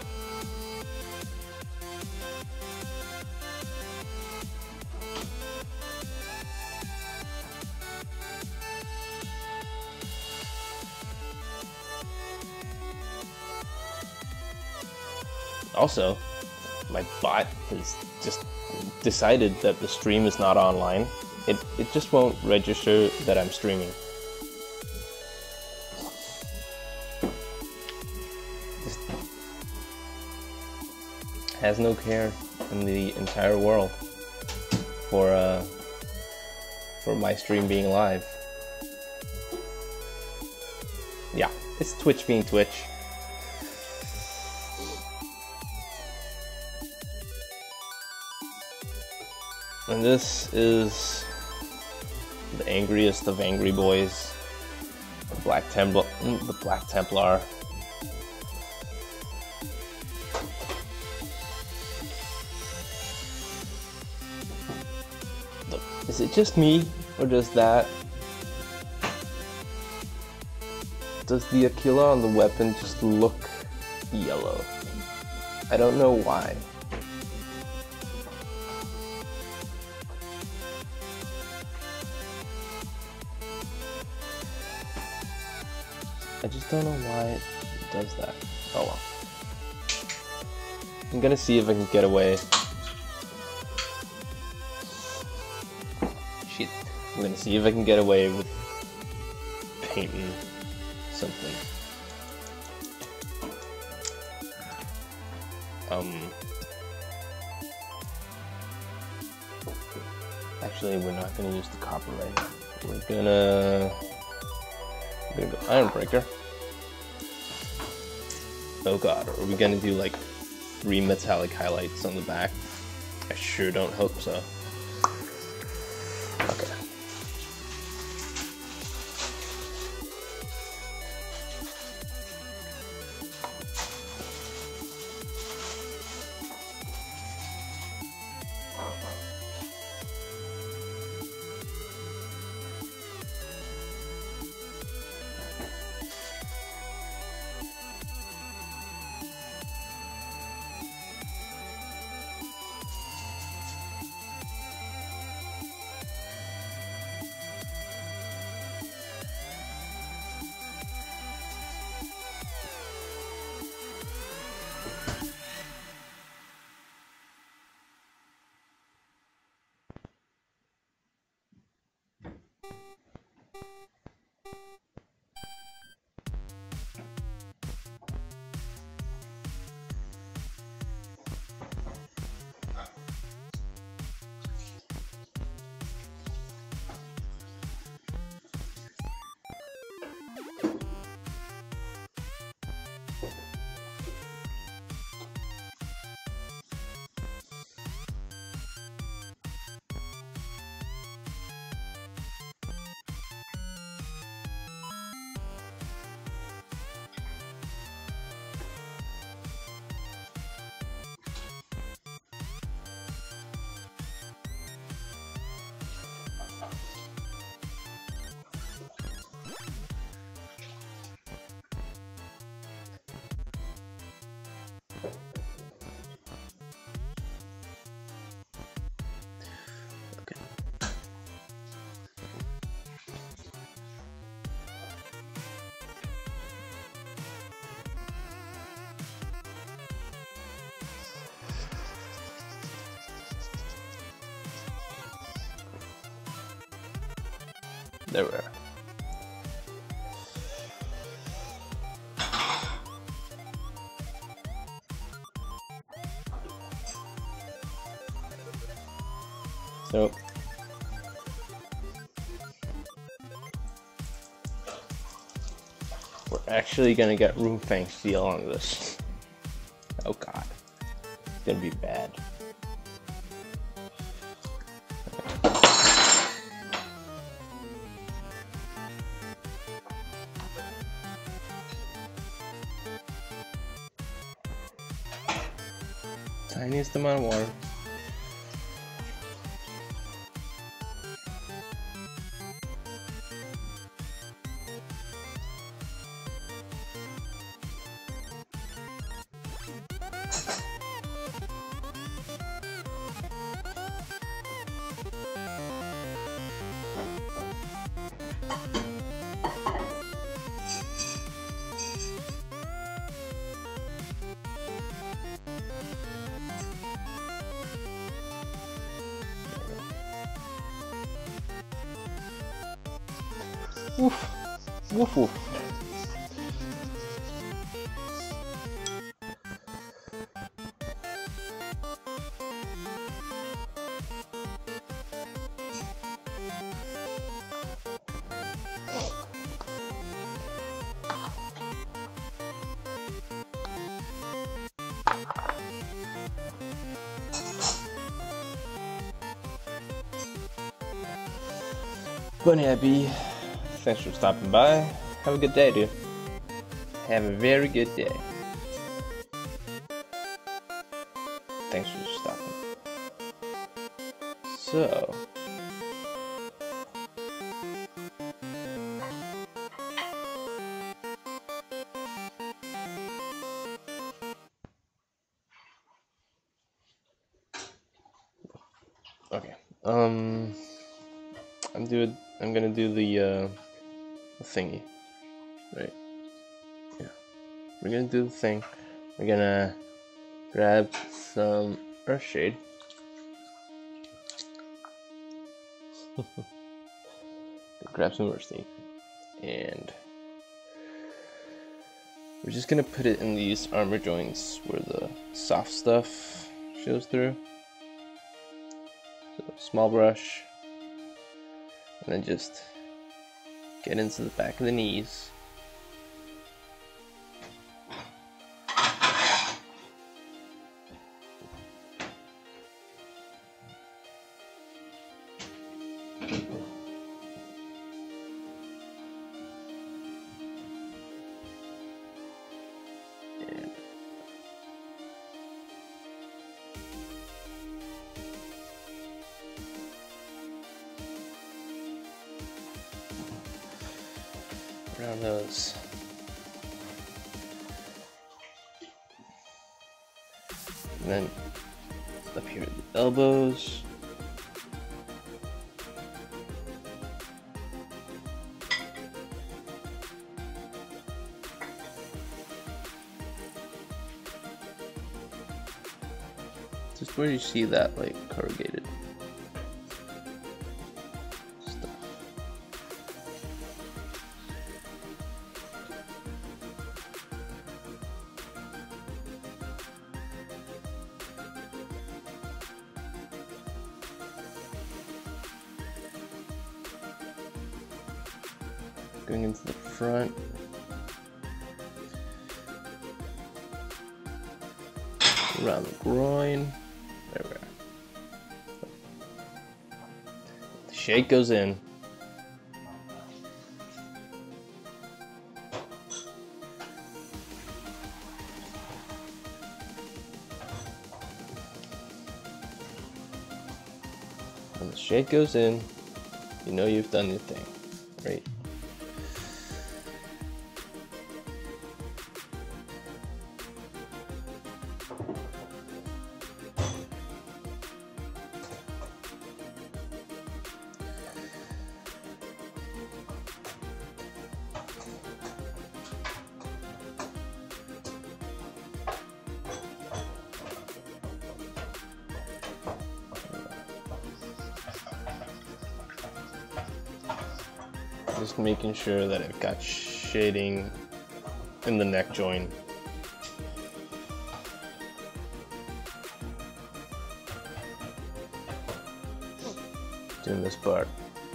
Speaker 1: Also, my bot has just decided that the stream is not online. It, it just won't register that I'm streaming. Just has no care in the entire world for uh, for my stream being live. Yeah, it's Twitch being Twitch. And this is the angriest of angry boys, the Black Templar. The Black Templar. Look, is it just me, or does that? Does the Aquila on the weapon just look yellow? I don't know why. I just don't know why it does that. Oh well. I'm gonna see if I can get away. Shit. I'm gonna see if I can get away with painting something. Um. Actually, we're not gonna use the copyright. We're gonna. We're gonna go Ironbreaker. Oh god, are we gonna do like three metallic highlights on the back? I sure don't hope so. Okay. There we are. So we're actually gonna get Roofang Steel on this. Oh god, it's gonna be bad. Tiniest amount of water. Woof, woof, woof. Bunny Abby, thanks for stopping by. Have a good day, dude. Have a very good day. Thanks for stopping. So, okay. Um, I'm doing. I'm gonna do the uh, thingy, right? Yeah, we're gonna do the thing. We're gonna grab some Earthshade. Grab some Earthshade, and we're just gonna put it in these armor joints where the soft stuff shows through. So small brush, and then just get into the back of the knees. Around those. And then up here at the elbows. Just where you see that like corrugated stuff. Going into the front. Around the groin. There we are. The shake goes in. When the shake goes in, you know you've done your thing, right? Just making sure that I've got shading in the neck joint. Doing this part.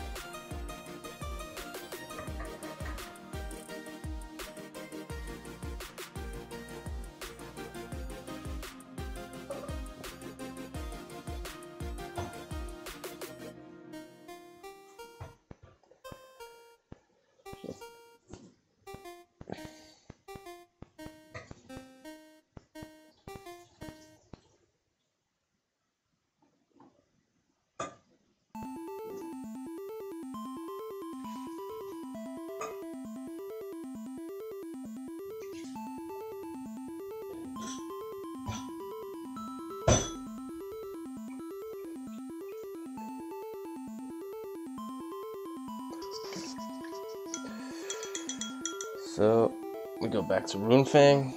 Speaker 1: So we go back to Runefang.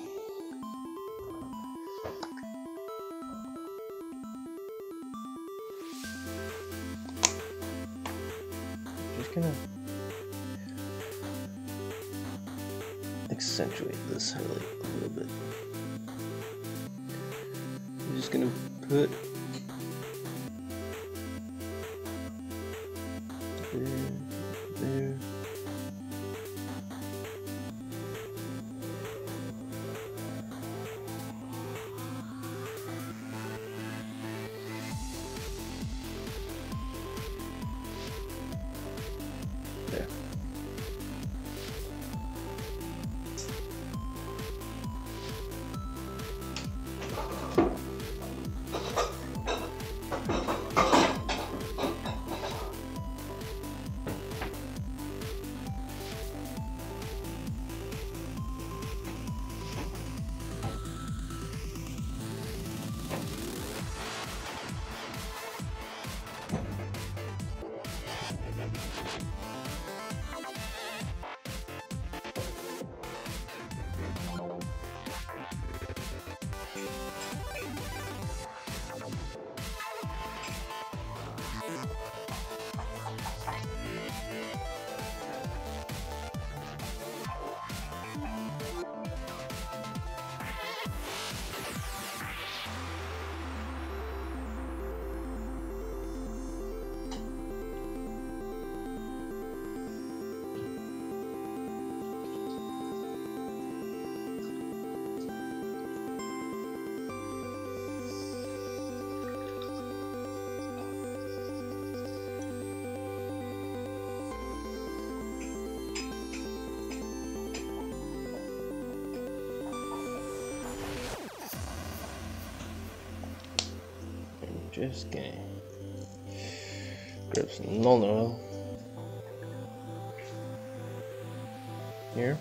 Speaker 1: Just gonna accentuate this highlight a little bit. I'm just gonna put there, there. There. Just gonna grab some Nuln Oil here.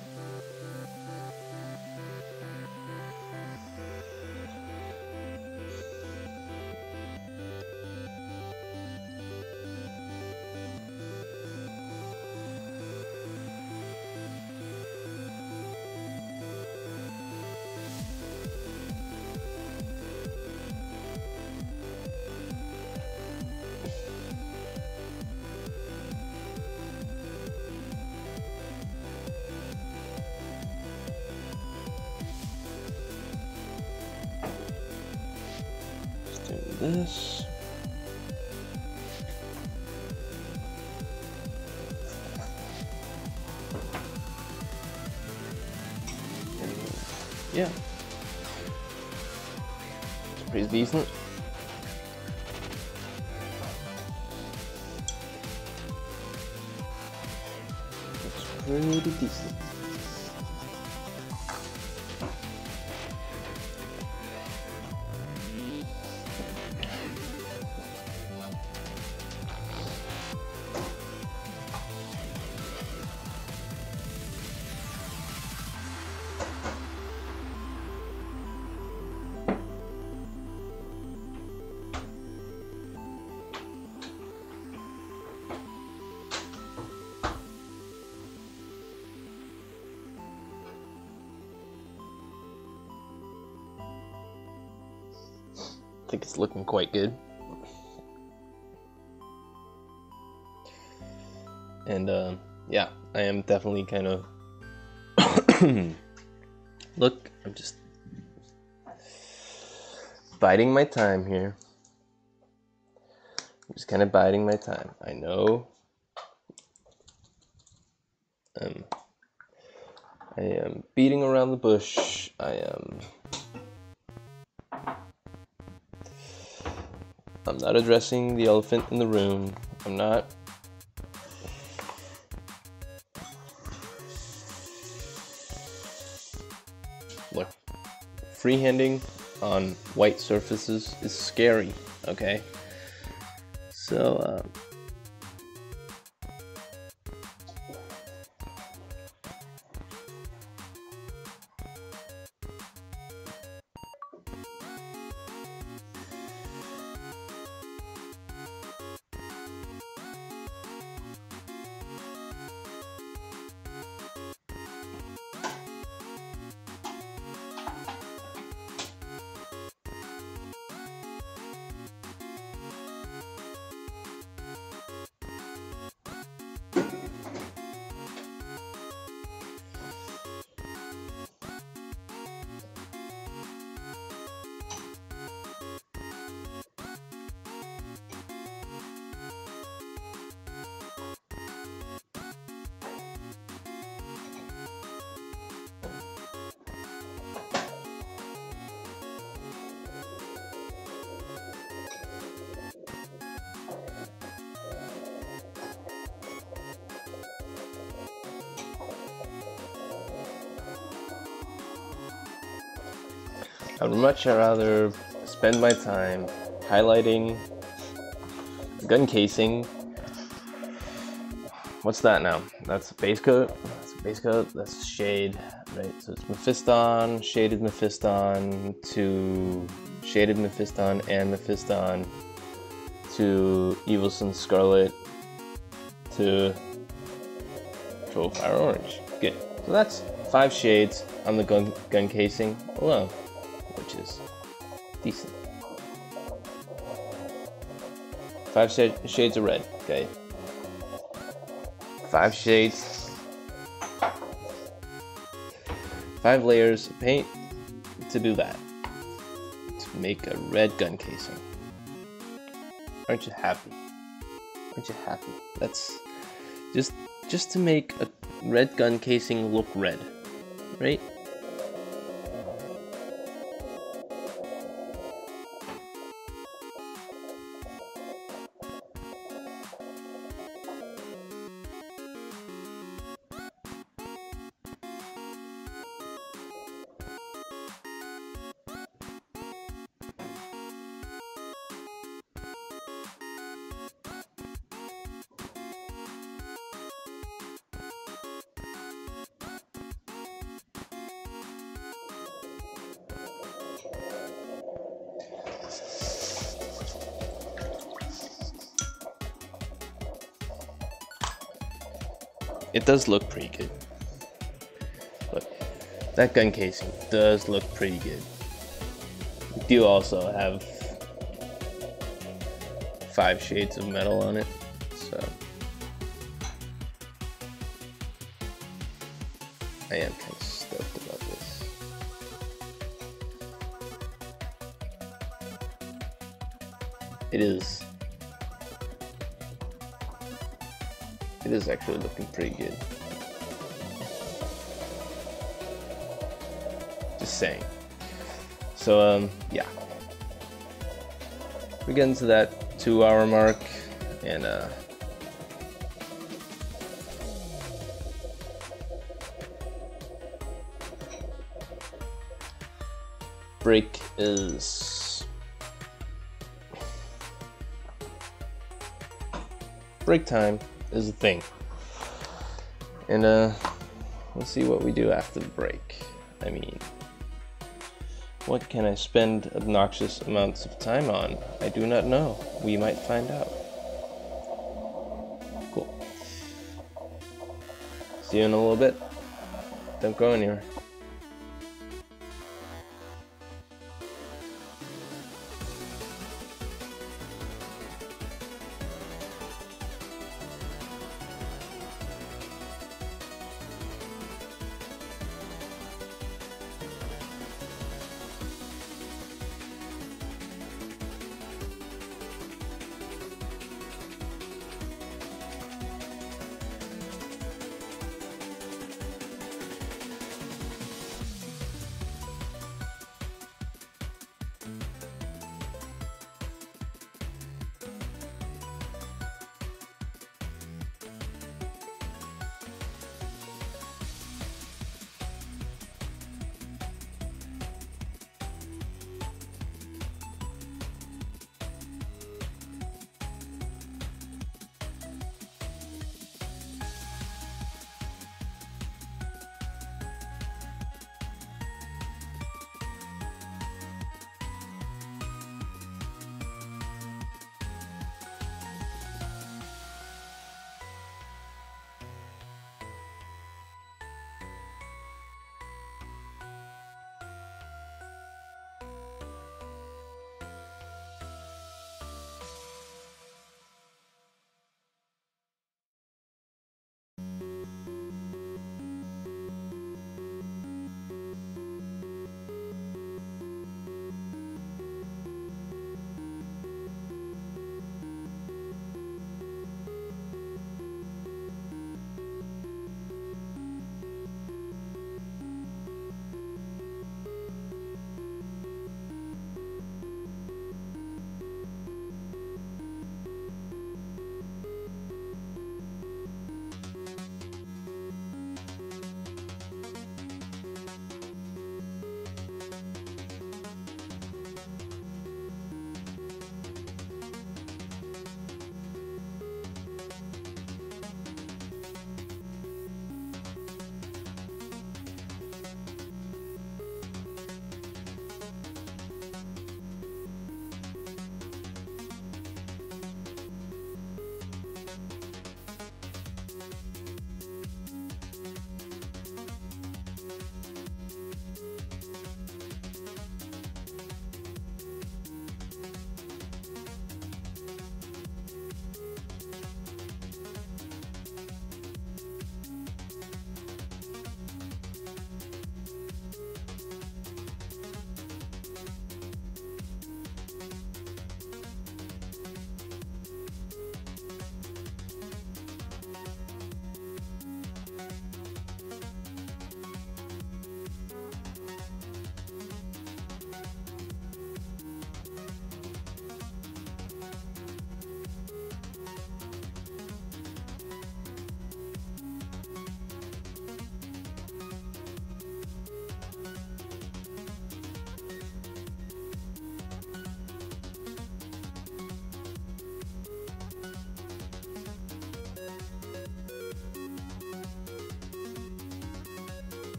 Speaker 1: This. Yeah. It's pretty decent. It's pretty decent. I think it's looking quite good. And uh, yeah, I am definitely kind of look, I'm just biding my time here. I'm just kind of biding my time. I know um, I am beating around the bush. I am I'm not addressing the elephant in the room. I'm not look, freehanding on white surfaces is scary, okay? So, uh, I would much rather spend my time highlighting gun casing. What's that now? That's base coat. That's base coat. That's shade, right? So it's Mephiston, shaded Mephiston to shaded Mephiston and Mephiston to Evilson Scarlet to Troll Fire Orange. Good. So that's five shades on the gun gun casing alone, which is decent. Five sh shades of red, okay. Five shades, five layers of paint to do that, to make a red gun casing. Aren't you happy? Aren't you happy? That's just, just to make a red gun casing look red, right? It does look pretty good. Look, that gun casing does look pretty good. We do also have five shades of metal on it, so I am kind of stoked about this. It is. It is actually looking pretty good. Just saying. So, um, yeah. We're getting to that two hour mark, and, uh, break is break time is a thing, and uh let's see what we do after the break. I mean, what can I spend obnoxious amounts of time on? I do not know. We might find out. Cool. See you in a little bit. Don't go anywhere.